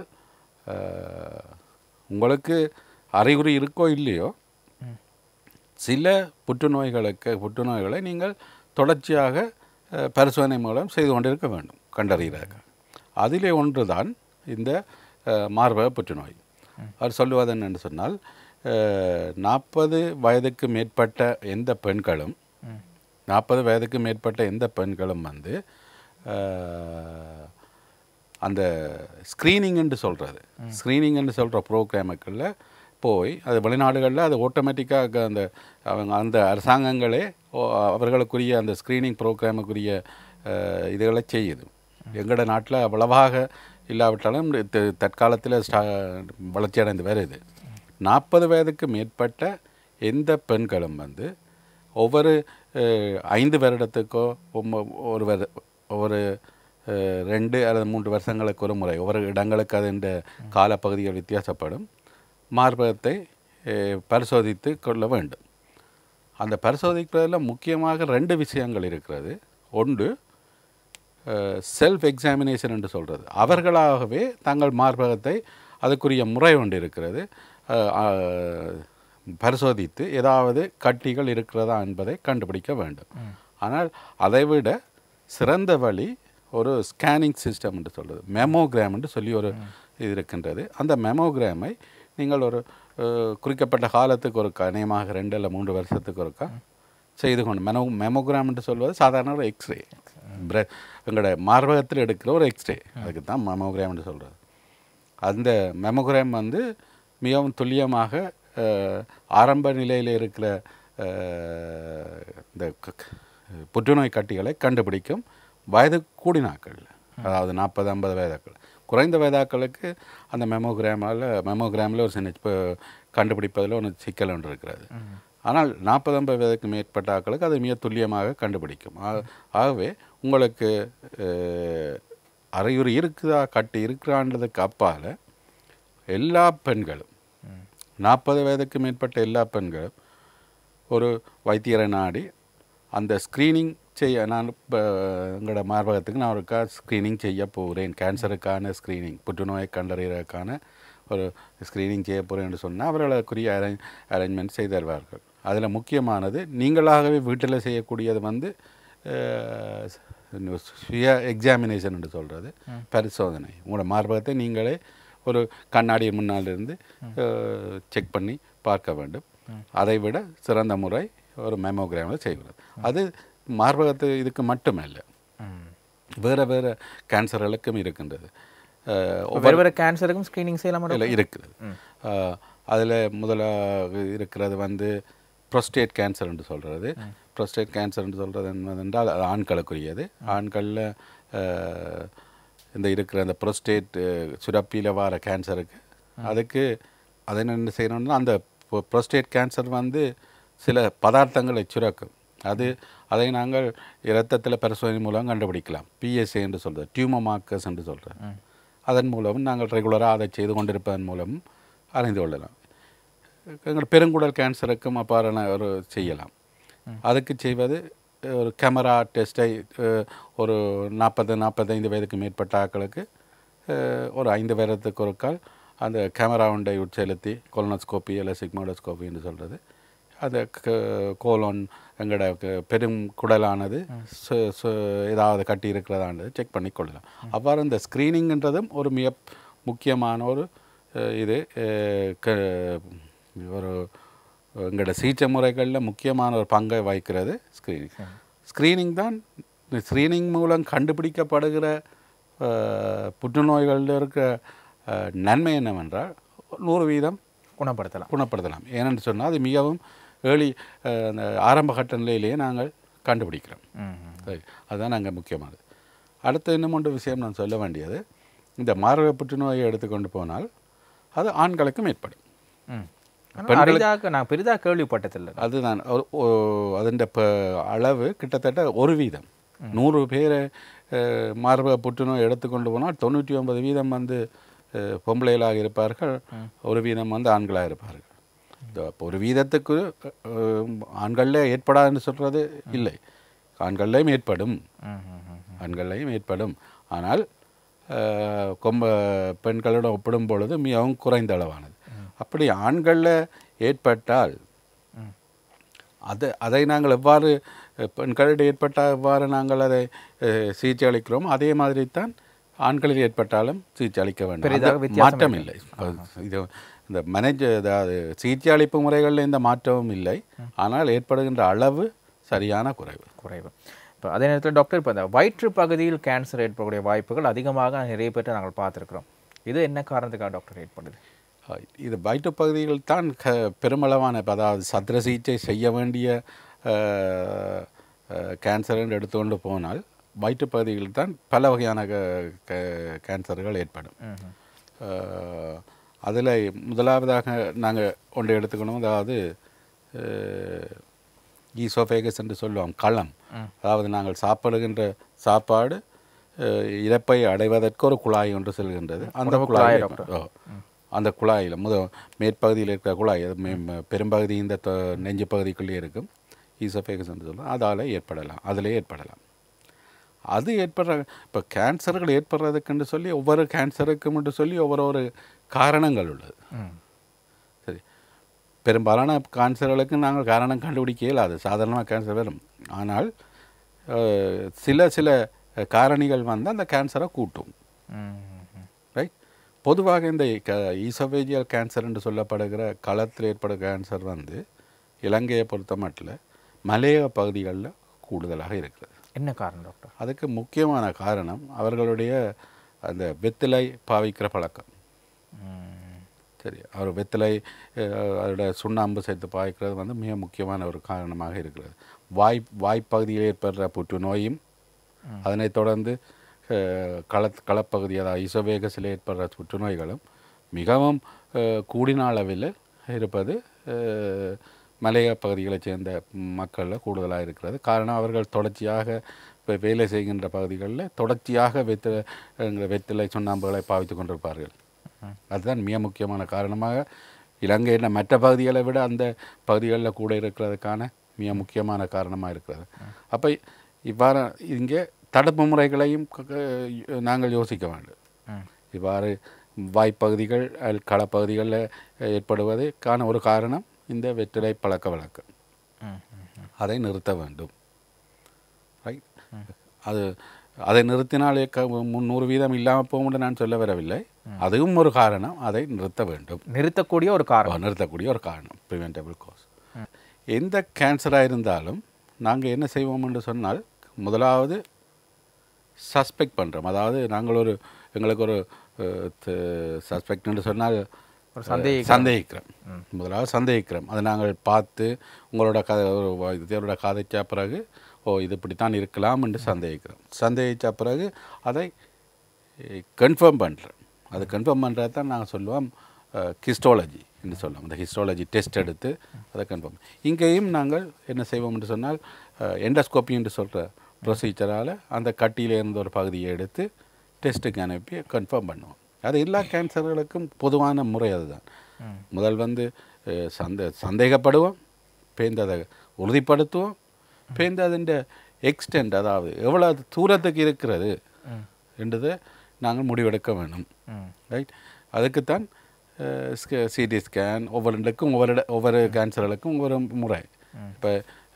உங்களுக்கு அறிகுறி இருக்கோ இல்லையோ சில புற்றுநோய்களுக்கு புற்றுநோய்களை நீங்கள் தொடர்ச்சியாக பரிசோதனை மூலம் செய்து கொண்டிருக்க வேண்டும் கண்டறிகிறார்கள். அதிலே ஒன்று தான் இந்த மார்பக புற்றுநோய். அவர் சொல்லுவது என்னென்று சொன்னால், நாற்பது வயதுக்கு மேற்பட்ட எந்த பெண்களும் நாற்பது வயதுக்கு மேற்பட்ட எந்த பெண்களும் வந்து அந்த ஸ்க்ரீனிங் என்று சொல்கிறது ஸ்க்ரீனிங் என்று சொல்கிற ப்ரோக்ராமுக்குள்ள போய் அது வெளிநாடுகளில் அது ஆட்டோமேட்டிக்காக அந்த அவங்க அந்த அரசாங்கங்களே அவர்களுக்குரிய அந்த ஸ்க்ரீனிங் ப்ரோக்ராமுக்குரிய இதுகளை செய்யுது. எங்களோட நாட்டில் அவ்வளவாக இல்லாவிட்டாலும் தற்காலத்தில் ஸ்டா வளர்ச்சி அடைந்து வருது. நாற்பது வயதுக்கு மேற்பட்ட எந்த பெண்களும் வந்து ஒவ்வொரு ஐந்து வருடத்துக்கோ ஒரு வரு ஒவ்வொரு ரெண்டு அல்லது மூன்று வருஷங்களுக்கு ஒரு முறை ஒவ்வொரு இடங்களுக்கு அது இந்த காலப்பகுதிகள் வித்தியாசப்படும் மார்பகத்தை பரிசோதித்து கொள்ள வேண்டும். அந்த பரிசோதிப்பதில் முக்கியமாக ரெண்டு விஷயங்கள் இருக்கிறது. ஒன்று செல்ஃப் எக்ஸாமினேஷன் என்று சொல்கிறது, அவர்களாகவே தங்கள் மார்பகத்தை அதுக்குரிய முறை ஒன்று இருக்கிறது பரிசோதித்து ஏதாவது கட்டிகள் இருக்கிறதா என்பதை கண்டுபிடிக்க வேண்டும். ஆனால் அதைவிட சிறந்த வழி ஒரு ஸ்கேனிங் சிஸ்டம் என்று சொல்கிறது, மெமோகிராம் என்று சொல்லி ஒரு இது இருக்கின்றது. அந்த மெமோகிராமை நீங்கள் ஒரு குறிக்கப்பட்ட காலத்துக்கு ஒருக்கா அநேகமாக ரெண்டு இல்லை மூன்று வருஷத்துக்கு ஒருக்கா செய்து கொண்டு மெமோ மெமோகிராம் என்று சொல்வது சாதாரண ஒரு எக்ஸ்ரே, பிர எங்களோட மார்பகத்தில் எடுக்கிற ஒரு எக்ஸ்ரே, அதுக்கு தான் மெமோகிராம் என்று சொல்கிறது. அந்த மெமோகிராம் வந்து மிகவும் துல்லியமாக ஆரம்ப நிலையில் இருக்கிற இந்த புற்றுநோய் கட்டிகளை கண்டுபிடிக்கும் வயது கூடினாக்கள், அதாவது நாற்பது ஐம்பது வயதாக்கள். குறைந்த வயதாக்களுக்கு அந்த மெமோகிராமால் மெமோகிராமில் ஒரு சின்ன கண்டுபிடிப்பதில் ஒன்று சிக்கல் ஒன்று இருக்கிறது. ஆனால் நாற்பது ஐம்பது வயதுக்கு மேற்பட்ட ஆக்களுக்கு அது மிக துல்லியமாக கண்டுபிடிக்கும். ஆகவே உங்களுக்கு அறிகுறி இருக்குதா கட்டி இருக்கிறான்றதுக்கு அப்பால் எல்லா பெண்களும் நாற்பது வயதுக்கு மேற்பட்ட எல்லா பெண்களும் ஒரு வைத்தியரை நாடி அந்த ஸ்க்ரீனிங் செய்ய, நான் இப்போ எங்களோட மார்பகத்துக்கு நான் ஒருக்கா ஸ்க்ரீனிங் செய்ய போகிறேன், கேன்சருக்கான ஸ்க்ரீனிங் புற்றுநோயை கண்டறியறதுக்கான ஒரு ஸ்க்ரீனிங் செய்ய போகிறேன் என்று சொன்னால் அவர்களுக்குரிய அரேஞ்ச் அரேஞ்ச்மெண்ட் செய்து தருவார்கள். அதில் முக்கியமானது நீங்களாகவே வீட்டில் செய்யக்கூடியது வந்து சுய எக்ஸாமினேஷன் என்று சொல்கிறது, பரிசோதனை. உங்களோட மார்பகத்தை நீங்களே ஒரு கண்ணாடி முன்னால் இருந்து செக் பண்ணி பார்க்க வேண்டும். அதை விட சிறந்த முறை ஒரு மெமோகிராமில் செய்கிறது. அது மார்பகத்து இதுக்கு மட்டுமல்ல, வேறு வேறு கேன்சர்களுக்கும் இருக்கின்றது. வேறு வேறு கேன்சருக்கும் ஸ்க்ரீனிங் செய்யலாம் இல்லை இருக்கிறது. அதில் முதலாக இருக்கிறது வந்து ப்ரோஸ்டேட் கேன்சர் என்று சொல்கிறது. ப்ரோஸ்டேட் கேன்சர் என்று சொல்கிறது என்னவென்றால் அது ஆண்களுக்குரியது. ஆண்களில் இந்த இருக்கிற அந்த ப்ரோஸ்டேட் சுரப்பியில் வர கேன்சருக்கு அதுக்கு அதை என்ன செய்யணும்னா அந்த ப்ரோஸ்டேட் கேன்சர் வந்து சில பதார்த்தங்களை சுரக்கும். அது அதை நாங்கள் இரத்தத்தில் பரிசோதனை மூலம் கண்டுபிடிக்கலாம். பிஎஸ்ஏ என்று சொல்கிறது, டியூமர் மார்க்கர்ஸ் என்று சொல்கிறது. அதன் மூலமும் நாங்கள் ரெகுலராக அதை செய்து கொண்டிருப்பதன் மூலம் அறிந்து கொள்ளலாம். எங்கள் பெருங்குடல் கேன்சருக்கும் அப்பாறான ஒரு செய்யலாம். அதுக்கு செய்வது ஒரு கேமரா டெஸ்ட்டை ஒரு நாற்பது நாற்பத்தைந்து வயதுக்கு மேற்பட்ட ஆட்களுக்கு ஒரு ஐந்து வருடத்துக்கு ஒரு கால் அந்த கேமரா ஒன்றை உட்செலுத்தி கொலனோஸ்கோப்பி இல்லை சிக்மோடோஸ்கோப்பி என்று சொல்கிறது. அந்த கோலோன் எங்களோட பெரும் குடலானது ஏதாவது கட்டி இருக்கிறதானது செக் பண்ணி கொள்ளலாம். அவ்வாறு இந்த ஸ்க்ரீனிங்ன்றதும் ஒரு மிக முக்கியமான ஒரு இது ஒரு எங்களோட சிகிச்சை முறைகளில் முக்கியமான ஒரு பங்கை வகிக்கிறது ஸ்க்ரீனிங். ஸ்க்ரீனிங் தான் ஸ்க்ரீனிங் மூலம் கண்டுபிடிக்கப்படுகிற புற்றுநோய்களில் இருக்க நன்மை என்னவென்றால் நூறு வீதம் குணப்படுத்தலாம் குணப்படுத்தலாம் ஏனென்று சொன்னால் அது மிகவும் ஏர்லி அந்த ஆரம்ப கட்ட நிலையிலேயே நாங்கள் கண்டுபிடிக்கிறோம். சரி, அதுதான் நாங்கள் முக்கியமானது. அடுத்த இன்னும் ஒன்று விஷயம் நான் சொல்ல வேண்டியது, இந்த மார்பக புற்றுநோயை எடுத்துக்கொண்டு போனால் அது ஆண்களுக்கும் ஏற்படும். பெரிதாக நான் பெரிதாக கேள்விப்பட்டதில்லை. அதுதான் அதன் அளவு கிட்டத்தட்ட ஒரு வீதம். நூறு பேரை மார்பக புற்றுநோய் எடுத்துக்கொண்டு போனால் தொண்ணூற்றி ஒன்பது வீதம் வந்து பொம்பளைகளாக இருப்பார்கள், ஒரு வீதம் வந்து ஆண்களாக இருப்பார்கள். ஒரு வீதத்துக்கு ஆண்களில் ஏற்படாதுன்னு சொல்கிறது இல்லை, ஆண்கள்லையும் ஏற்படும், ஆண்கள்லையும் ஏற்படும். ஆனால் கொம்ப பெண்களோடு ஒப்பிடும் பொழுது மிகவும் குறைந்த அளவானது. அப்படி ஆண்களில் ஏற்பட்டால் அதை அதை நாங்கள் எவ்வாறு பெண்களிடம் ஏற்பட்டால் எவ்வாறு நாங்கள் அதை சிகிச்சை அளிக்கிறோம் அதே மாதிரி தான் ஆண்களில் ஏற்பட்டாலும் சிகிச்சை அளிக்க வேண்டும். மாற்றம் இல்லை. இது இந்த மேனேஜ் அதாவது சிகிச்சை அளிப்பு முறைகளில் இந்த மாற்றமும் இல்லை, ஆனால் ஏற்படுகின்ற அளவு சரியான குறைவு குறைவு இப்போ அதே நேரத்தில் டாக்டர் இப்போ இந்த வயிற்று பகுதியில் கேன்சர் ஏற்படக்கூடிய வாய்ப்புகள் அதிகமாக நிறைய பேர் நாங்கள் பார்த்துருக்குறோம். இது என்ன காரணத்துக்காக டாக்டர் ஏற்படுது? இது வயிற்று பகுதிகள் தான் க பெருமளவான அதாவது சத்திர சிகிச்சை செய்ய வேண்டிய கேன்சர் என்று எடுத்துக்கொண்டு போனால் வயிற்று பகுதிகளில் தான் பல வகையான கேன்சர்கள் ஏற்படும். அதில் முதலாவதாக நாங்கள் ஒன்று எடுத்துக்கணும், அதாவது ஈசோஃபேகஸ் என்று சொல்லுவோம், களம். அதாவது நாங்கள் சாப்பிடுகின்ற சாப்பாடு இறப்பை அடைவதற்கு ஒரு குழாய் ஒன்று செல்கின்றது. அந்த குழாய் அந்த குழாயில் முத மேற்பகுதியில் இருக்கிற குழாய் அது மே பெரும்பகுதி இந்த நெஞ்சு பகுதிக்குள்ளே இருக்கும், ஈசோஃபேகஸ் என்று சொல்லுவோம். அதால் ஏற்படலாம், அதிலே ஏற்படலாம். அது ஏற்படுற இப்போ கேன்சர்கள் ஏற்படுறதுக்குன்னு சொல்லி ஒவ்வொரு கேன்சருக்கும் என்று சொல்லி ஒவ்வொரு ஒரு காரணங்கள் உள்ளது. சரி, பெரும்பாலான கேன்சர்களுக்கு நாங்கள் காரணம் கண்டுபிடிக்க இயலாது, சாதாரணமாக கேன்சர் வரும். ஆனால் சில சில காரணிகள் வந்து அந்த கேன்சரை கூட்டும். ரைட், பொதுவாக இந்த ஈசோஃபேஜியல் கேன்சர் என்று சொல்லப்படுகிற களத்தில் ஏற்படும் கேன்சர் வந்து இலங்கையை பொறுத்த மட்டும் மலையக பகுதிகளில் கூடுதலாக இருக்கிறது. என்ன காரணம் டாக்டர்? அதுக்கு முக்கியமான காரணம் அவர்களுடைய அந்த வெத்திலை பாவிக்கிற பழக்கம். சரி, அவர் வெத்திலை அதோட சுண்ணாம்பு சேர்த்து பாவிக்கிறது வந்து மிக முக்கியமான ஒரு காரணமாக இருக்கிறது. வாய் வாய்ப்பகுதியில் ஏற்படுற புற்றுநோயும் அதனைத் தொடர்ந்து கள களப்பகுதி அதாவது ஈசோஃபேகஸில் ஏற்படுற புற்றுநோய்களும் மிகவும் கூடின அளவில் இருப்பது மலைய பகுதிகளைச் சேர்ந்த மக்களில் கூடுதலாக இருக்கிறது. காரணம் அவர்கள் தொடர்ச்சியாக இப்போ வேலை செய்கின்ற பகுதிகளில் தொடர்ச்சியாக வெத்திலை வெத்திலை சுண்ணாம்புகளை பாவித்து கொண்டிருப்பார்கள். அதுதான் மிக முக்கியமான காரணமாக இலங்கையின் மற்ற பகுதிகளை விட அந்த பகுதிகளில் கூட இருக்கிறதுக்கான மிக முக்கியமான காரணமாக இருக்கிறது. அப்போ இவ்வாறு இங்கே தடுப்பு முறைகளையும் நாங்கள் யோசிக்க வேண்டும். இவ்வாறு வாய்ப்பகுதிகள் களப்பகுதிகளில் ஏற்படுவதற்கான ஒரு காரணம் இந்த வெற்றிலை பழக்க வழக்கம். அதை நிறுத்த வேண்டும். ரைட். அது அதை நிறுத்தினால் முந்நூறு வீதம் இல்லாமல் போகும்னு நான் சொல்ல வரவில்லை. அதுவும் ஒரு காரணம். அதை நிறுத்த வேண்டும். நிறுத்தக்கூடிய ஒரு காரணம். நிறுத்தக்கூடிய ஒரு காரணம் ப்ரிவென்டபிள் காஸ். எந்த கேன்சராக இருந்தாலும் நாங்கள் என்ன செய்வோம் என்று சொன்னால், முதலாவது சஸ்பெக்ட் பண்ணுறோம். அதாவது நாங்கள் ஒரு எங்களுக்கு ஒரு சஸ்பெக்ட் என்று சொன்னால் சந்தேகிக்கிறோம். முதலாவது சந்தேகிக்கிறோம். அதை நாங்கள் பார்த்து உங்களோட க இதோட கதைச்சா பிறகு ஓ இது இப்படித்தான் இருக்கலாம் என்று சந்தேகிக்கிறோம். சந்தேகித்த பிறகு அதை கன்ஃபார்ம் பண்ணுறோம். அது கன்ஃபார்ம் பண்ணுறது தான் நாங்கள் சொல்லுவோம் ஹிஸ்டாலஜி என்று சொல்லுவோம். அந்த ஹிஸ்டாலஜி டெஸ்ட் எடுத்து அதை கன்ஃபார்ம். இங்கேயும் நாங்கள் என்ன செய்வோம் என்று சொன்னால் எண்டோஸ்கோப்பி என்று சொல்கிற ப்ரொசீஜரால் அந்த கட்டியில் இருந்த ஒரு பகுதியை எடுத்து டெஸ்ட்டுக்கு அனுப்பி கன்ஃபார்ம் பண்ணுவோம். அது எல்லா கேன்சர்களுக்கும் பொதுவான முறை அதுதான். முதல் வந்து சந்தே சந்தேகப்படுவோம், பேருந்து அதை உறுதிப்படுத்துவோம், பேருந்து அதன் எக்ஸ்டெண்ட் அதாவது எவ்வளோ தூரத்துக்கு இருக்கிறது என்றதை நாங்கள் முடிவெடுக்க வேணும். ரைட். அதுக்குத்தான் சிடி ஸ்கேன் ஒவ்வொரு இடக்கும் ஒவ்வொரு ஒவ்வொரு கேன்சர்களுக்கும் ஒவ்வொரு முறை. இப்போ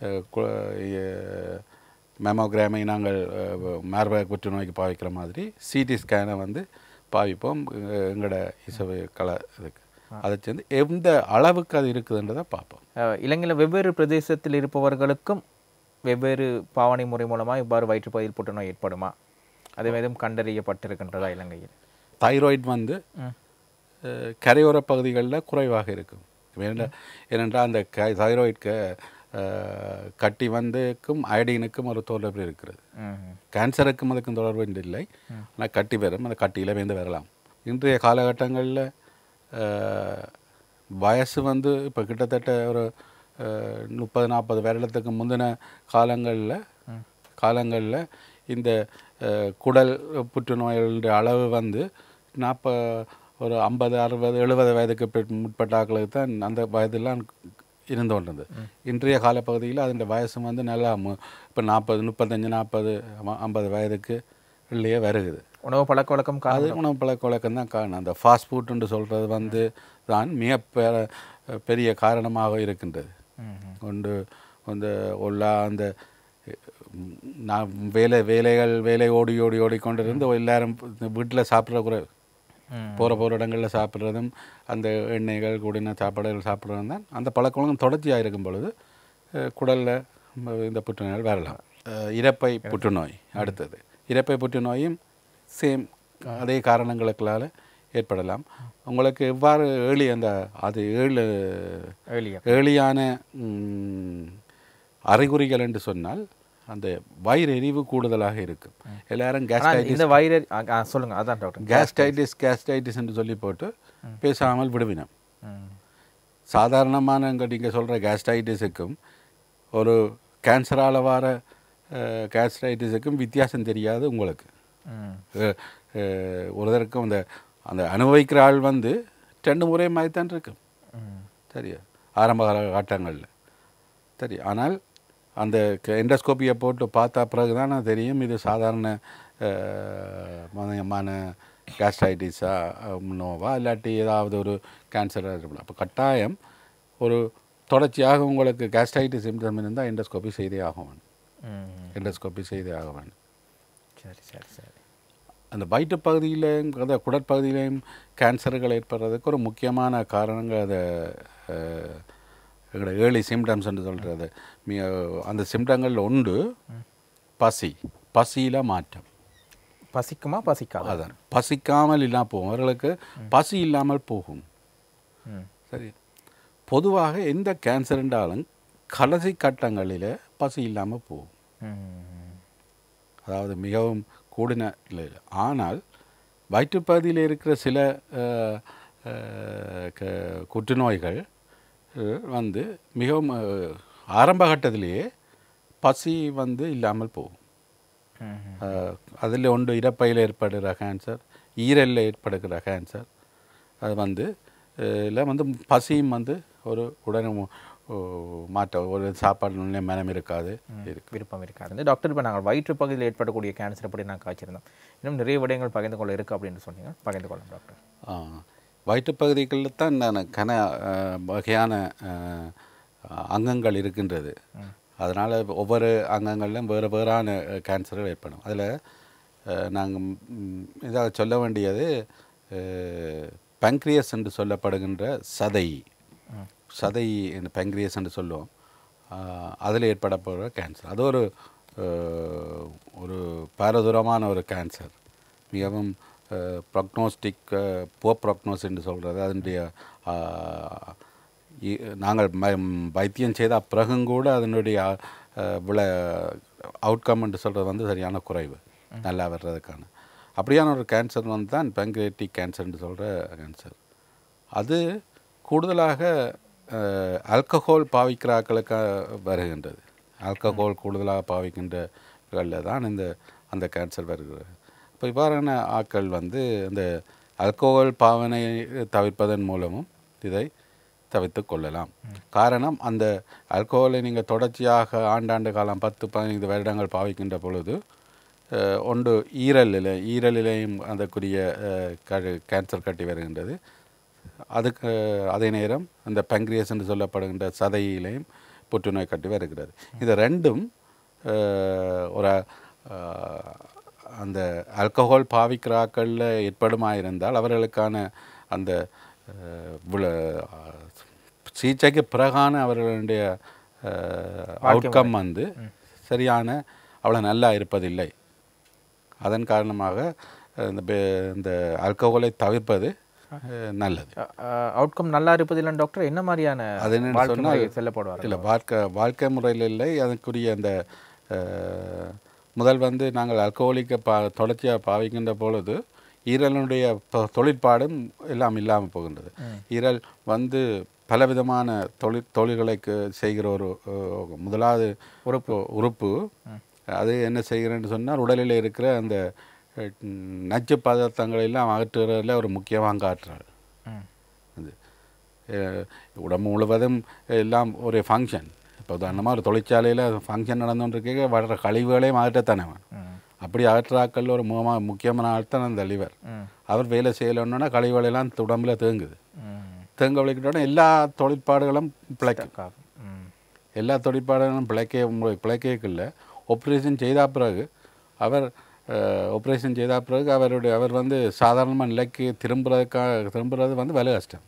மெமோகிராமை நாங்கள் மார்பக புற்றுநோய்க்கு பாவிக்கிற மாதிரி சிடி ஸ்கேனை வந்து பாவிப்போம் எங்களோட இசை கலை இதுக்கு. அதை சேர்ந்து எந்த அளவுக்கு அது இருக்குதுன்றதை பார்ப்போம். இலங்கையில் வெவ்வேறு பிரதேசத்தில் இருப்பவர்களுக்கும் வெவ்வேறு பாவனை முறை மூலமாக இவ்வாறு வயிற்றுப்பகுதியில் புற்றுநோய் ஏற்படுமா? அது எதுவும் கண்டறியப்பட்டிருக்கின்றதா இலங்கையில்? தைராய்டு வந்து கரையோர பகுதிகளில் குறைவாக இருக்கும். ஏனென்றால் அந்த க தைராய்டுக்கு கட்டி வந்துக்கும் அயடினுக்கும் ஒரு தொடர்பு இருக்கிறது. கேன்சருக்கும் அதுக்கும் தொடர்பு இல்லை. ஆனால் கட்டி வரும், அந்த கட்டியில் வேந்து வரலாம். இன்றைய காலகட்டங்களில் வயசு வந்து இப்போ கிட்டத்தட்ட ஒரு முப்பது நாற்பது வருடத்துக்கு முந்தின காலங்களில் காலங்களில் இந்த குடல் புற்றுநோய்களுடைய அளவு வந்து நாற்ப ஒரு ஐம்பது அறுபது எழுபது வயதுக்கு முற்பட்ட ஆட்களுக்கு தான் அந்த வயதெல்லாம் இருந்து கொண்டது. இன்றைய காலப்பகுதியில் அதன் வயசு வந்து நல்லா இப்போ நாற்பது முப்பத்தஞ்சு நாற்பது ஐம்பது வயதுக்கு உள்ளே வருகுது. உணவு பழக்க வழக்கம் அது உணவு பழக்க வழக்கம் தான் காரணம். அந்த ஃபாஸ்ட் ஃபுட்டுன்னு சொல்கிறது வந்து தான் மிக பெரிய காரணமாக இருக்கின்றது. கொண்டு அந்த உள்ளா அந்த நான் வேலை வேலைகள் வேலை ஓடி ஓடி ஓடிக்கொண்டு இருந்து எல்லாரும் வீட்டில் சாப்பிட்ற குறை போகிற போகிற இடங்களில் சாப்பிட்றதும் அந்த எண்ணெய்கள் கூடின சாப்பாடுகள் சாப்பிட்றதும் தான் அந்த பழக்கம் தொடர்ச்சியாக இருக்கும் பொழுது குடலில் இந்த புற்றுநோய்கள் வரலாம். இரைப்பை புற்றுநோய் அடுத்தது. இரைப்பை புற்றுநோயும் சேம் அதே காரணங்களுக்களால் ஏற்படலாம். உங்களுக்கு எவ்வாறு ஏழி அந்த அது ஏழு ஏழியான அறிகுறிகள் என்று சொன்னால் அந்த வயிறு எரிவு கூடுதலாக இருக்கும். எல்லாரும் கேஸ்டைட்டிஸ் இந்த வயிறு சொல்லுங்க அதான் டாக்டர் கேஸ்டைட்டிஸ் கேஸ்டைட்டிஸ் என்று சொல்லி போட்டு பேசாமல் விடுவினோம். சாதாரணமான நீங்கள் சொல்கிற கேஸ்டைட்டிஸுக்கும் ஒரு கேன்சரால் வர கேஸ்டைட்டிஸுக்கும் வித்தியாசம் தெரியாது உங்களுக்கு. ஒருத்தருக்கும் அந்த அந்த அனுபவிக்கிற ஆள் வந்து ரெண்டு முறை மாதிரி தான் இருக்கும். சரியா ஆரம்ப காலகட்டங்களில் சரி. ஆனால் அந்த எண்டோஸ்கோப்பியை போட்டு பார்த்தா பிறகு தான் தெரியும் இது சாதாரண மான கேஸ்ட்ரைட்டிஸா நோவா இல்லாட்டி ஏதாவது ஒரு கேன்சராக இருக்கலாம். அப்போ கட்டாயம் ஒரு தொடர்ச்சியாக உங்களுக்கு கேஸ்ட்ரைட்டிஸ் சிம்டம் இருந்தால் எண்டோஸ்கோப்பி செய்தே ஆக வேணும். எண்டோஸ்கோப்பி செய்தே ஆக வேணும். சரி சரி சரி. அந்த வயிற்றுப்பகுதியிலையும் அந்த குடற்பகுதியிலையும் கேன்சர்கள் ஏற்படுறதுக்கு ஒரு முக்கியமான காரணங்கள் அதை எங்களோட ஏர்லி சிம்டம்ஸ் என்று சொல்கிறது. அந்த சிம்டங்கள் ஒன்று பசி, பசியில் மாற்றம். பசிக்குமா பசிக்காது? அதான் பசிக்காமல் இல்லாமல் போகும். அவர்களுக்கு பசி இல்லாமல் போகும். சரி. பொதுவாக எந்த கேன்சர் என்றாலும் கடைசி கட்டங்களில் பசி இல்லாமல் போகும். அதாவது மிகவும் கூடின இல்லை. ஆனால் வயிற்றுப்பகுதியில் இருக்கிற சில புற்றுநோய்கள் வந்து மிகவும் ஆரம்ப கட்டத்திலேயே பசி வந்து இல்லாமல் போகும். அதில் ஒன்று இரைப்பையில் ஏற்படுகிற கேன்சர், ஈரலில் ஏற்படுகிற கேன்சர். அது வந்து இல்லை வந்து பசியும் வந்து ஒரு உடனே மாற்ற ஒரு சாப்பாடு மனம் இருக்காது இருக்கு விருப்பம் இருக்காது. டாக்டர், இப்போ நாங்கள் வயிற்று பகுதியில் ஏற்படக்கூடிய கேன்சர் பற்றி நாங்கள் காய்ச்சிருந்தோம். இன்னும் நிறைய விடயங்கள் பகிர்ந்து கொள்ள இருக்குது அப்படின்னு சொன்னீங்க, பகிர்ந்து கொள்ளலாம் டாக்டர். வயிற்றுப்பகுதிகளில் தான் நான் கன வகையான அங்கங்கள் இருக்கின்றது. அதனால் ஒவ்வொரு அங்கங்களிலும் வேறு வேறான கேன்சர்கள் ஏற்படும். அதில் நாங்கள் இதாக சொல்ல வேண்டியது பங்க்ரியஸ் என்று சொல்லப்படுகின்ற சதை சதை பங்க்ரியஸ் என்று சொல்லுவோம். அதில் ஏற்படப்படுற கேன்சர் அது ஒரு ஒரு பாரதூரமான ஒரு கேன்சர். மிகவும் ப்ரொக்னோஸ்டிக் போ ப்ரொக்னோஸ் என்று சொல்கிறது. அதனுடைய நாங்கள் வைத்தியம் செய்த பிறகும் கூட அதனுடைய விளை அவுட்கம் என்று சொல்கிறது வந்து சரியான குறைவு, நல்லா வர்றதுக்கான அப்படியான ஒரு கேன்சர் வந்து தான் பங்க்ரியேட்டிக் கேன்சர்னு சொல்கிற கேன்சர். அது கூடுதலாக ஆல்கஹால் பாவிக்கிற ஆட்களுக்கு வருகின்றது. ஆல்கஹால் கூடுதலாக பாவிக்கின்றகளில் தான் இந்த அந்த கேன்சர் வருகிறது. இப்போ இவ்வாறான ஆட்கள் வந்து இந்த ஆல்கஹால் பாவனை தவிர்ப்பதன் மூலமும் இதை தவிர்த்து கொள்ளலாம். காரணம், அந்த ஆல்கஹாலை நீங்கள் தொடர்ச்சியாக ஆண்டாண்டு காலம் பத்து பதினைந்து வருடங்கள் பாவிக்கின்ற பொழுது ஒன்று ஈரலில் ஈரலிலையும் அதற்குரிய கேன்சர் கட்டி வருகின்றது. அதுக்கு அதே நேரம் அந்த பங்க்ரியஸ் என்று சொல்லப்படுகின்ற சதையிலையும் புற்றுநோய் கட்டி வருகிறது. இது ரெண்டும் ஒரு அந்த ஆல்கஹால் பாவிக்கிறாக்களில் ஏற்படுமாயிருந்தால் அவர்களுக்கான அந்த சிகிச்சைக்கு பிறகான அவர்களுடைய அவுட்கம் வந்து சரியான அவ்வளோ நல்லா இருப்பதில்லை. அதன் காரணமாக இந்த இந்த ஆல்கஹாலை தவிர்ப்பது நல்லது. அவுட்கம் நல்லா இருப்பதில்லை டாக்டர், என்ன மாதிரியான அது என்ன சொன்னால் செல்லப்படுவார்? இல்லை, வாழ்க்கை வாழ்க்கை முறையில் இல்லை. அதுக்குரிய அந்த முதல் வந்து நாங்கள் ஆல்கஹாலிக்கை பா தொடர்ச்சியாக பாவிக்கின்ற பொழுது ஈரலுடைய தொழிற்பாடும் எல்லாம் இல்லாமல் போகின்றது. ஈரல் வந்து பலவிதமான தொழில் தொழில்களை செய்கிற ஒரு முதலாவது உறுப்பு உறுப்பு அது என்ன செய்கிறேன்னு சொன்னால் உடலில் இருக்கிற அந்த நச்சு பதார்த்தங்கள் எல்லாம் அகற்றுறதுல ஒரு முக்கியமாக ஆற்றுறாள். அது உடம்பு முழுவதும் எல்லாம் ஒரு ஃபங்க்ஷன். இப்போ உதாரணமாக ஒரு தொழிற்சாலையில் ஃபங்க்ஷன் நடந்துகிட்டு வர்ற கழிவுகளையும் அகற்றத்தானே வேணும். அப்படி அகற்றாக்கள் ஒரு முகமாக முக்கியமான ஆள் தான் அந்த லிவர். அவர் வேலை செய்யலைன்னா கழிவுகளெல்லாம் உடம்புல தேங்குது. தேங்க விளைக்கிட்டோன்னா எல்லா தொழிற்பாடுகளும் பிழைக்கும். எல்லா தொழிற்பாடுகளும் பிழைக்க பிழைக்கல. ஆப்ரேஷன் செய்த பிறகு அவர் ஆப்ரேஷன் செய்த பிறகு அவருடைய அவர் வந்து சாதாரணமாக நிலைக்கு திரும்புறதுக்காக திரும்புறது வந்து வலு கஷ்டம்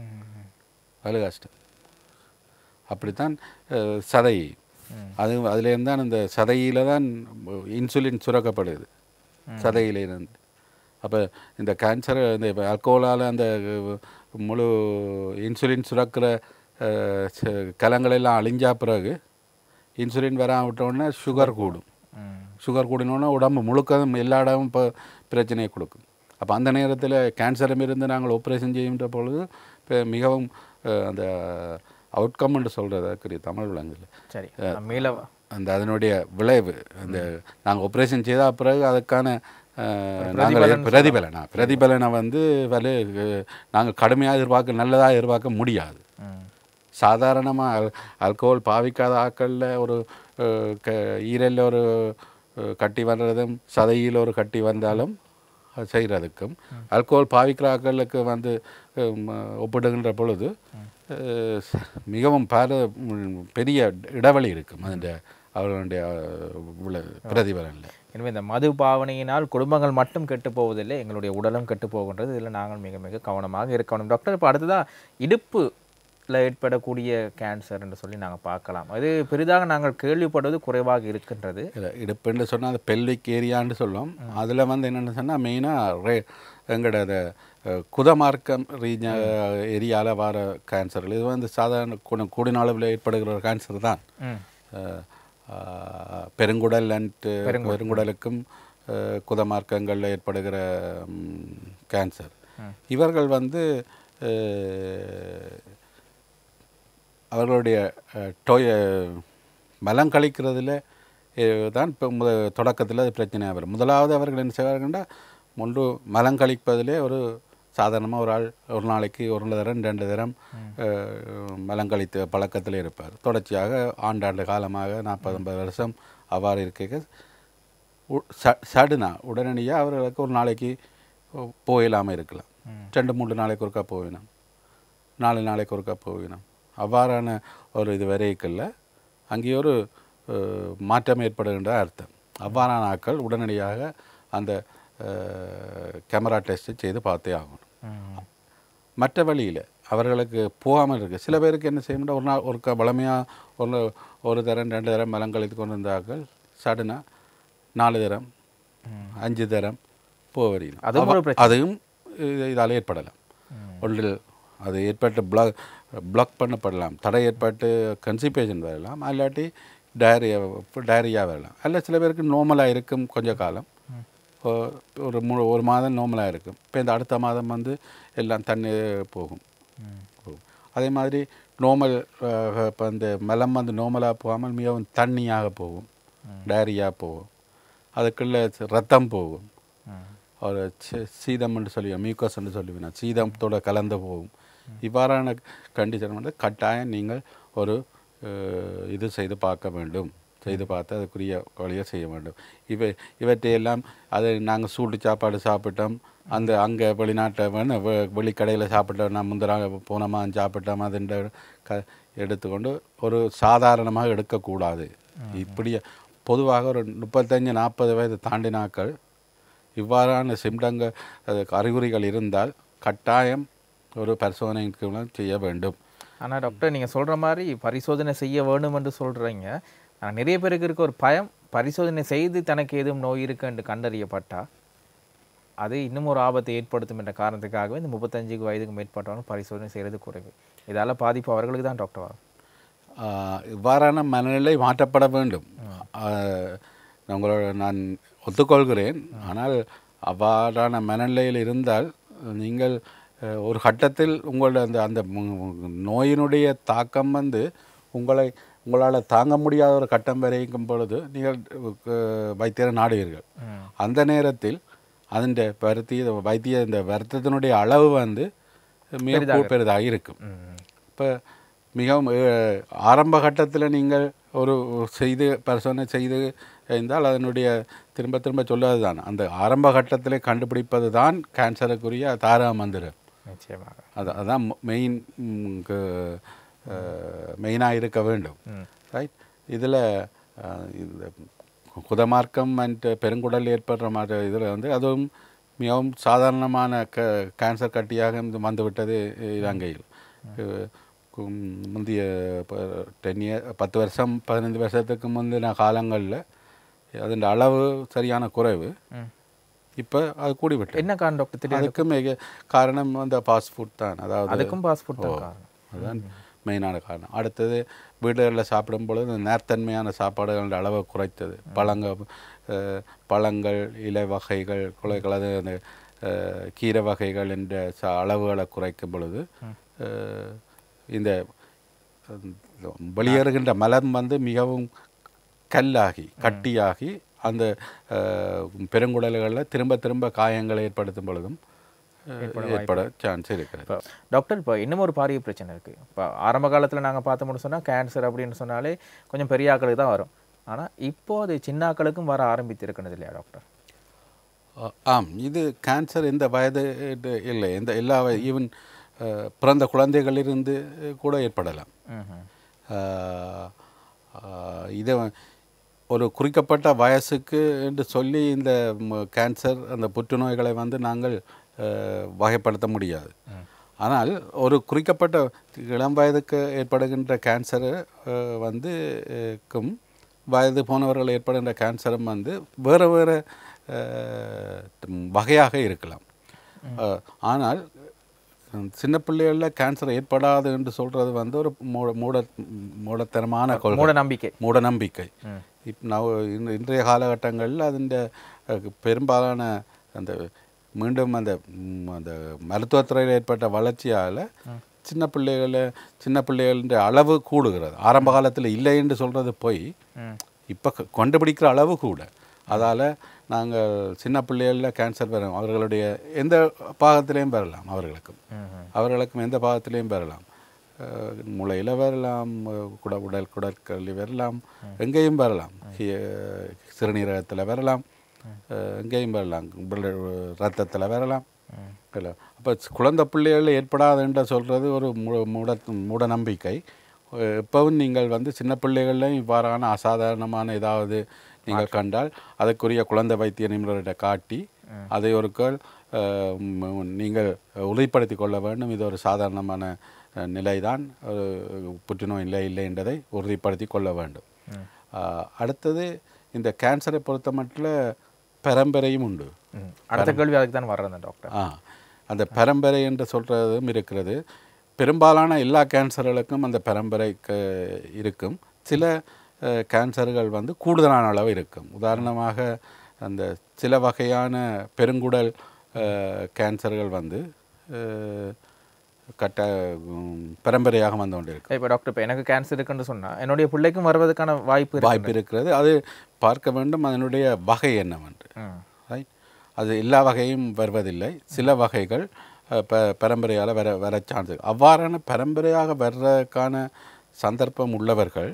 வலு கஷ்டம் அப்படித்தான் சதை. அது அதுலேருந்து தான் இந்த சதையில் தான் இன்சுலின் சுரக்கப்படுது சதையிலேருந்து. அப்போ இந்த கேன்சர் இந்த ஆல்கோஹாலால் அந்த முழு இன்சுலின் சுரக்கிற கலங்களெல்லாம் அழிஞ்சா பிறகு இன்சுலின் வர விட்டோடனே சுகர் கூடும். சுகர் கூடினோடனே உடம்பு முழுக்க எல்லா இடமும் இப்போ பிரச்சனையை கொடுக்கும். அப்போ அந்த நேரத்தில் கேன்சரும் இருந்து நாங்கள் ஆப்ரேஷன் செய்கின்ற பொழுது இப்போ மிகவும் அந்த அவுட்கம் என்று சொல்கிறது தமிழ் விலங்குல சரி மேலே அந்த அதனுடைய விளைவு அந்த நாங்கள் ஆப்ரேஷன் செய்த பிறகு அதுக்கான நாங்கள் பிரதிபலனா பிரதிபலனை வந்து வலு நாங்கள் கடுமையாக எதிர்பார்க்க நல்லதாக எதிர்பார்க்க முடியாது. சாதாரணமாக ஆல்கஹால் பாவிக்காத ஆட்களில் ஒரு க ஈரலில் ஒரு கட்டி வர்றதும் சதையில் ஒரு கட்டி வந்தாலும் செய்கிறதுக்கும் ஆல்கஹால் பாவிக்கிற ஆட்களுக்கு வந்து ஒப்பிடுகின்ற பொழுது மிகவும் பல பெரிய இடைவெளி இருக்கும் அந்த அவர்களுடைய பிரதிபலனில். எனவே இந்த மது பாவனையினால் குடும்பங்கள் மட்டும் கெட்டு போவதில்லை, எங்களுடைய உடலும் கெட்டு போகின்றது. இதில் நாங்கள் மிக மிக கவனமாக இருக்கணும் டாக்டர். இப்போ அடுத்ததாக இடுப்பு ஏற்படக்கூடிய கேன்சர் என்று சொல்லி நாங்கள் பார்க்கலாம். அது பெரிதாக நாங்கள் கேள்விப்படுவது குறைவாக இருக்கின்றது. இடுப்புன்னு சொன்னால் அது பெல்விக் ஏரியான்னு சொல்லுவோம். அதில் வந்து என்னென்னு சொன்னால் மெயினாக ரே எங்களோட அதை குதமார்க்கம் ரீஜ ஏரியாவில் வர கேன்சர்கள் இது வந்து சாதாரண கூ கூடின அளவில் ஏற்படுகிற ஒரு கேன்சர் தான். பெருங்குடல் அண்ட் பெருங்குடலுக்கும் குதமார்க்கங்களில் ஏற்படுகிற கேன்சர். இவர்கள் வந்து அவர்களுடைய டோய் மலம் கழிக்கிறதுல தான் இப்போ முத தொடக்கத்தில் அது பிரச்சனையாக வரும். முதலாவது அவர்கள் என்ன செய்வார்கள்னா ஒன்று மலம் கழிப்பதிலே ஒரு சாதாரணமாக ஒரு ஆள் ஒரு நாளைக்கு ஒரு தரம் ரெண்டு தரம் மலங்கழித்த பழக்கத்தில் இருப்பார். தொடர்ச்சியாக ஆண்டாண்டு காலமாக நாற்பது ஐம்பது வருஷம் அவ்வாறு இருக்க சடுனா உடனடியாக அவர்களுக்கு ஒரு நாளைக்கு போயிடாமல் இருக்கலாம். ரெண்டு மூன்று நாளைக்கு ஒருக்கா போயினோம், நாலு நாளைக்கு ஒருக்கா போயினோம். அவ்வாறான ஒரு இது வரைக்கல்ல அங்கே ஒரு மாற்றம் ஏற்படுகின்ற அர்த்தம். அவ்வாறான ஆட்கள் உடனடியாக அந்த கேமரா டெஸ்ட்டு செய்து பார்த்தே ஆகணும். மற்ற வழியில் அவர்களுக்கு போகாமல் இருக்குது. சில பேருக்கு என்ன செய்யணும்னா ஒரு நாள் ஒரு வளமையாக ஒரு ஒரு தரம் ரெண்டு தரம் மலங்கழித்து கொண்டு இருந்தார்கள் சடுனா நாலு தரம் அஞ்சு தரம் போவரியும் அதுவும் இதால் ஏற்படலாம். ஒன்றில் அது ஏற்பட்டு பிளாக் பிளாக் பண்ணப்படலாம், தடை ஏற்பட்டு கன்சிபேஷன் வரலாம், இல்லாட்டி டயரியா டயரியா வரலாம். அல்ல சில பேருக்கு நார்மலாக இருக்கும் கொஞ்ச காலம், ஒரு மூணு ஒரு மாதம் நார்மலாக இருக்கும். இப்போ இந்த அடுத்த மாதம் வந்து எல்லாம் தண்ணி போகும் போகும் அதே மாதிரி நார்மல் இப்போ இந்த மலம் வந்து நார்மலாக போகாமல் மிகவும் தண்ணியாக போகும், டயரியா போகும், அதுக்குள்ளே ரத்தம் போகும், ஒரு சீதம் என்று சொல்லுவேன், மியூக்கஸ் என்று சொல்லுவேன், சீதத்தோடு கலந்து போகும். இவ்வாறான கண்டிஷன் வந்து கட்டாயம் நீங்கள் ஒரு இது செய்து பார்க்க வேண்டும். செய்து பார்த்து அதுக்குரிய வழியை செய்ய வேண்டும். இவை இவற்றையெல்லாம் அது நாங்கள் சூடு சாப்பாடு சாப்பிட்டோம், அந்த அங்கே வெளிநாட்டை வேணும் வெளிக்கடையில் சாப்பிட்டோம், நான் முந்திராக போனோமா சாப்பிட்டோம், அதுன்ற க எடுத்துக்கொண்டு ஒரு சாதாரணமாக எடுக்கக்கூடாது. இப்படி பொதுவாக ஒரு முப்பத்தஞ்சு நாற்பது வயது தாண்டினாக்கள் இவ்வாறான சிம்டங்கள் அதுக்கு அறிகுறிகள் இருந்தால் கட்டாயம் ஒரு பரிசோதனைக்கு செய்ய வேண்டும். ஆனால் டாக்டர் நீங்கள் சொல்கிற மாதிரி பரிசோதனை செய்ய வேணும் என்று சொல்கிறீங்க. ஆனால் நிறைய பேருக்கு இருக்க ஒரு பயம், பரிசோதனை செய்து தனக்கு எதுவும் நோய் இருக்கு என்று கண்டறியப்பட்டால் அது இன்னும் ஒரு ஆபத்தை ஏற்படுத்தும் என்ற காரணத்துக்காகவே இந்த முப்பத்தஞ்சுக்கு வயதுக்கு மேற்பட்டவங்க பரிசோதனை செய்கிறது குறைவு. இதால் பாதிப்பு அவர்களுக்கு தான் டாக்டர் வரும். இவ்வாறான மனநிலை மாற்றப்பட வேண்டும். உங்களோட நான் ஒத்துக்கொள்கிறேன். ஆனால் அவ்வாறான மனநிலையில் இருந்தால் நீங்கள் ஒரு கட்டத்தில் உங்களோட அந்த அந்த நோயினுடைய தாக்கம் வந்து உங்களை உங்களால் தாங்க முடியாத ஒரு கட்டம் வரைக்கும் பொழுது நீங்கள் வைத்தியரை நாடுவீர்கள். அந்த நேரத்தில் அதன் வருத்தி வைத்திய இந்த வருத்தத்தினுடைய அளவு வந்து மிக பெரிதாக இருக்கும். இப்போ மிகவும் ஆரம்ப கட்டத்தில் நீங்கள் ஒரு செய்து பரிசோதனை செய்து இருந்தால் அதனுடைய திரும்ப திரும்ப சொல்வது தான் அந்த ஆரம்ப கட்டத்தில் கண்டுபிடிப்பது தான் கேன்சருக்குரிய தாரக மந்திரம். நிச்சயமாக அது அதுதான் மெயின் மெயினாக இருக்க வேண்டும். ரைட். இதில் இந்த குதமார்க்கம் அண்ட் பெருங்குடல் ஏற்படுற மாதிரி இதில் வந்து அதுவும் மிகவும் சாதாரணமான க கேன்சர் கட்டியாக வந்துவிட்டது இலங்கையில். முந்தைய டென் இயர் பத்து வருஷம் பதினைந்து வருஷத்துக்கு முந்தின காலங்களில் அதன் அளவு சரியான குறைவு. இப்போ அது கூடிவிட்டு என்ன காரணம் டாக்டர்? அதுக்கு மிக காரணம் அந்த ஃபாஸ்ட் ஃபுட் தான். அதாவது அதுக்கும் ஃபாஸ்ட் ஃபுட் தான் காரணம். அதுதான் மெயினான காரணம். அடுத்தது வீடுகளில் சாப்பிடும் பொழுது நேர்த்தன்மையான சாப்பாடுகளோட அளவை குறைத்தது. பழங்கள் பழங்கள் இலை வகைகள் குலைகள் அது அந்த கீரை வகைகள் என்ற ச அளவுகளை குறைக்கும் பொழுது இந்த வெளியேறுகின்ற மலம் வந்து மிகவும் கல்லாகி கட்டியாகி அந்த பெருங்குடல்களில் திரும்ப திரும்ப காயங்களை ஏற்படுத்தும் பொழுதும் ஏற்பட சான்ஸ் இருக்கிறது. டாக்டர், இப்போ இன்னும் ஒரு பாரிய பிரச்சனை இருக்குது. இப்போ ஆரம்ப காலத்தில் நாங்கள் பார்த்தோம்னு சொன்னால் கேன்சர் அப்படின்னு சொன்னாலே கொஞ்சம் பெரிய ஆக்களுக்கு தான் வரும். ஆனால் இப்போது அது சின்ன ஆக்களுக்கும் வர ஆரம்பித்து இருக்கிறது இல்லையா டாக்டர்? ஆம், இது கேன்சர் எந்த வயது இல்லை, எந்த எல்லா ஈவன் பிறந்த குழந்தைகளிலிருந்து கூட ஏற்படலாம். இதை ஒரு குறிக்கப்பட்ட வயசுக்கு என்று சொல்லி இந்த கேன்சர் அந்த புற்றுநோய்களை வந்து நாங்கள் வகைப்படுத்த முடியாது. ஆனால் ஒரு குறிக்கப்பட்ட இளம் வயதுக்கு ஏற்படுகின்ற கேன்சரு வந்து க்கும் வயது போனவர்கள் ஏற்படுகின்ற கேன்சரும் வந்து வேறு வேறு வகையாக இருக்கலாம். ஆனால் சின்ன பிள்ளைகளில் கேன்சர் ஏற்படாது என்று சொல்கிறது வந்து ஒரு மூட மூட மூடத்தனமான மூட நம்பிக்கை மூட நம்பிக்கை இப் நான் இன்றைய காலகட்டங்களில் அதில் பெரும்பாலான அந்த மீண்டும் அந்த அந்த மருத்துவத்துறையில் ஏற்பட்ட வளர்ச்சியால் சின்ன பிள்ளைகளை சின்ன பிள்ளைகளின் அளவு கூடுகிறது. ஆரம்ப காலத்தில் இல்லை என்று சொல்கிறது போய் இப்போ கண்டுபிடிக்கிற அளவு கூட. அதால் நாங்கள் சின்ன பிள்ளைகளில் கேன்சர் பெறும் அவர்களுடைய எந்த பாகத்திலையும் பெறலாம் அவர்களுக்கும் அவர்களுக்கும் எந்த பாகத்திலையும் பெறலாம் முளையில் வரலாம் குட உடல் குடற்கல்வி வரலாம் எங்கேயும் வரலாம் சிறுநீரகத்தில் வரலாம் எங்கேயும் வரலாம் ரத்தத்தில் வரலாம் இல்லை அப்போ குழந்தை பிள்ளைகளில் ஏற்படாதுன்ற சொல்கிறது ஒரு மூட மூட நம்பிக்கை எப்பவும் நீங்கள் வந்து சின்ன பிள்ளைகளில் இவ்வாறான அசாதாரணமான ஏதாவது நீங்கள் கண்டால் அதற்குரிய குழந்தை வைத்திய நிபுணர்கிட்ட காட்டி அதை ஒரு கால் நீங்கள் உறுதிப்படுத்தி கொள்ள வேண்டும். இது ஒரு சாதாரணமான நிலைதான், புற்றுநோய் இல்லை இல்லை என்றதை உறுதிப்படுத்தி கொள்ள வேண்டும். அடுத்தது இந்த கேன்சரை பொறுத்த மட்டும் பரம்பரையும் உண்டு. அடுத்த கேள்வி அதுக்கு தான் வர்றேன் டாக்டர். ஆ அந்த பரம்பரை என்று சொல்கிறதும் இருக்கிறது. பெரும்பாலான எல்லா கேன்சர்களுக்கும் அந்த பரம்பரை இருக்கும். சில கேன்சர்கள் வந்து கூடுதலான அளவு இருக்கும். உதாரணமாக அந்த சில வகையான பெருங்குடல் கேன்சர்கள் வந்து கட்ட பரம்பரையாக வந்து கொண்டு இருக்கு. இப்போ டாக்டர் இப்போ எனக்கு கேன்சர் இருக்குன்னு சொன்னால் என்னுடைய பிள்ளைக்கும் வருவதற்கான வாய்ப்பு வாய்ப்பு இருக்கிறது. அது பார்க்க வேண்டும் அதனுடைய வகை என்னவென்று. ரைட், அது எல்லா வகையும் வருவதில்லை. சில வகைகள் ப பரம்பரையால் வர வர சான்ஸ். அவ்வாறான பரம்பரையாக வர்றதுக்கான சந்தர்ப்பம் உள்ளவர்கள்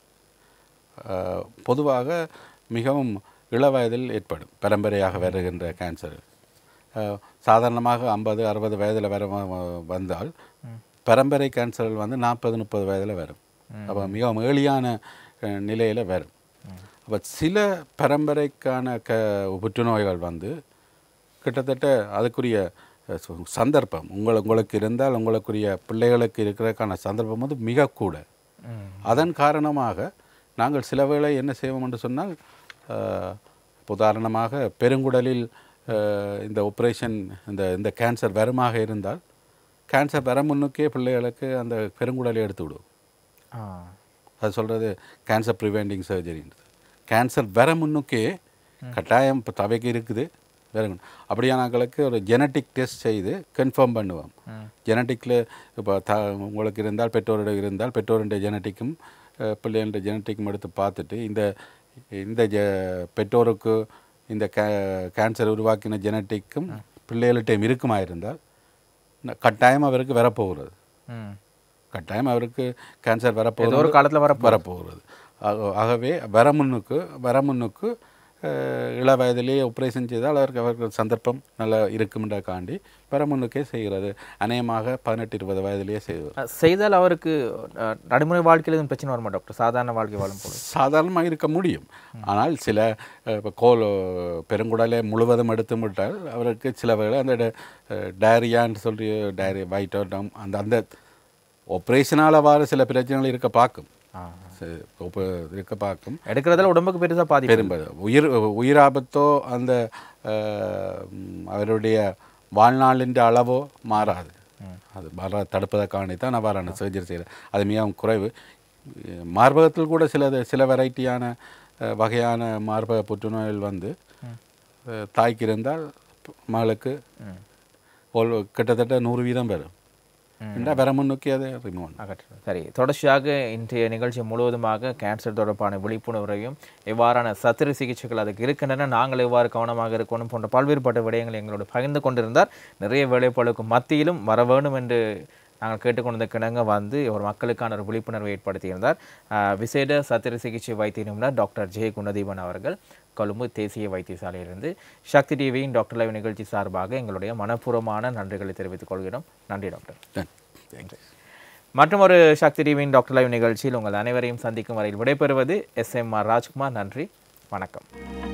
பொதுவாக மிகவும் இளவயதில் ஏற்படும் பரம்பரையாக வருகின்ற கேன்சர். சாதாரணமாக ஐம்பது அறுபது வயதில் வர வந்தால் பரம்பரை கேன்சர்கள் வந்து நாற்பது முப்பது வயதில் வரும். அப்போ மிகவும் ஏழியான நிலையில் வரும். அப்போ சில பரம்பரைக்கான க புற்றுநோய்கள் வந்து கிட்டத்தட்ட அதுக்குரிய சந்தர்ப்பம் உங்கள் உங்களுக்கு இருந்தால் உங்களுக்குரிய பிள்ளைகளுக்கு இருக்கிறதுக்கான சந்தர்ப்பம் வந்து மிக கூட. அதன் காரணமாக நாங்கள் சில வேளை என்ன செய்வோம் என்று சொன்னால், உதாரணமாக பெருங்குடலில் இந்த ஆப்ரேஷன் இந்த இந்த கேன்சர் வருமாக இருந்தால் கேன்சர் வர முன்னுக்கே பிள்ளைகளுக்கு அந்த பெருங்குடலை எடுத்து விடுவோம். அது சொல்கிறது கேன்சர் ப்ரிவெண்டிங் சர்ஜரின்றது. கேன்சர் வர முன்னுக்கே கட்டாயம் இப்போ தவைக்கு இருக்குது வேற அப்படியானாக்களுக்கு ஒரு ஜெனட்டிக் டெஸ்ட் செய்து கன்ஃபார்ம் பண்ணுவோம். ஜெனட்டிக்கில் இப்போ த உங்களுக்கு இருந்தால் பெற்றோரோட இருந்தால் பெற்றோருடைய ஜெனட்டிக்கும் பிள்ளைகளுடைய ஜெனட்டிக்கும் எடுத்து பார்த்துட்டு இந்த இந்த ஜ பெற்றோருக்கு இந்த கே கேன்சர் உருவாக்கின ஜெனட்டிக்கும் பிள்ளைகள்கிட்டையும் இருக்குமா இருந்தால் கட்டாயம் அவருக்கு வரப்போகிறது. கட்டாயம் அவருக்கு கேன்சர் வரப்போகிறது, ஒரு காலத்தில் வர வரப்போகிறது. ஆகவே வர முன்னுக்கு வர முன்னுக்கு இள வயதிலேயே ஆப்ரேஷன் செய்தால் அவருக்கு அவருக்கு சந்தர்ப்பம் நல்லா இருக்கும்ன்றக்காண்டி வர முன்னுக்கே செய்கிறது. அநேகமாக பதினெட்டு இருபது வயதிலேயே செய்வார். செய்தால் அவருக்கு நடைமுறை வாழ்க்கையில் எதுவும் பிரச்சனை வருமா டாக்டர்? சாதாரண வாழ்க்கை வாழும் போது சாதாரணமாக இருக்க முடியும். ஆனால் சில இப்போ கோல் பெருங்குடலை முழுவதும் எடுத்து விட்டால் அவருக்கு சில வேளை அந்த டயரியான்னு சொல்லி டயரி வைட்டோட்டம் அந்த அந்த ஆப்ரேஷனால் வர சில பிரச்சனைகள் இருக்க பார்க்கும் இருக்க பார்க்கும் எடுக்கிறதால உடம்புக்கு பெருசாக பாதி பெரும்பது உயிர் உயிராபத்தோ அந்த அவருடைய வாழ்நாளின் அளவோ மாறாது. அது மாறா தடுப்பதற்கான தான் அவ்வாறான சர்ஜரி செய்கிறது. அது மிகவும் குறைவு. மார்பகத்தில் கூட சில சில வெரைட்டியான வகையான மார்பக புற்றுநோய்கள் வந்து தாய்க்கு இருந்தால் மகளுக்கு கிட்டத்தட்ட நூறு வீதம் பெறும். வர முன்னோக்கி அதை ரிமூவ் அகற்று. சரி, தொடர்ச்சியாக இன்றைய நிகழ்ச்சி முழுவதுமாக கேன்சர் தொடர்பான விழிப்புணர்வையும் எவ்வாறான சத்திர சிகிச்சைகள் அதுக்கு இருக்கின்றன, நாங்கள் எவ்வாறு கவனமாக இருக்கணும் போன்ற பல்வேறுபட்ட விடயங்களை எங்களோடு பகிர்ந்து கொண்டிருந்தார். நிறைய வேலைப்பாடுக்கு மத்தியிலும் வர வேண்டும் என்று நாங்கள் கேட்டுக்கொண்ட கிணங்க வந்து ஒரு மக்களுக்கான ஒரு விழிப்புணர்வை ஏற்படுத்தியிருந்தார். விசேட சத்திர சிகிச்சை வைத்திய நிபுணர் டாக்டர் ஜே குணதீபன் அவர்கள் கொழும்பு தேசிய வைத்தியசாலையிலிருந்து சக்தி டிவியின் டாக்டர் லைவ் நிகழ்ச்சி சார்பாக எங்களுடைய மனப்பூர்வமான நன்றிகளை தெரிவித்துக் கொள்கிறோம். நன்றி டாக்டர். மற்றும் ஒரு சக்தி டிவியின் டாக்டர் லைவ் நிகழ்ச்சியில் உங்கள் அனைவரையும் சந்திக்கும் வரையில் விடைபெறுவது எஸ் எம் ஆர் ராஜ்குமார். நன்றி, வணக்கம்.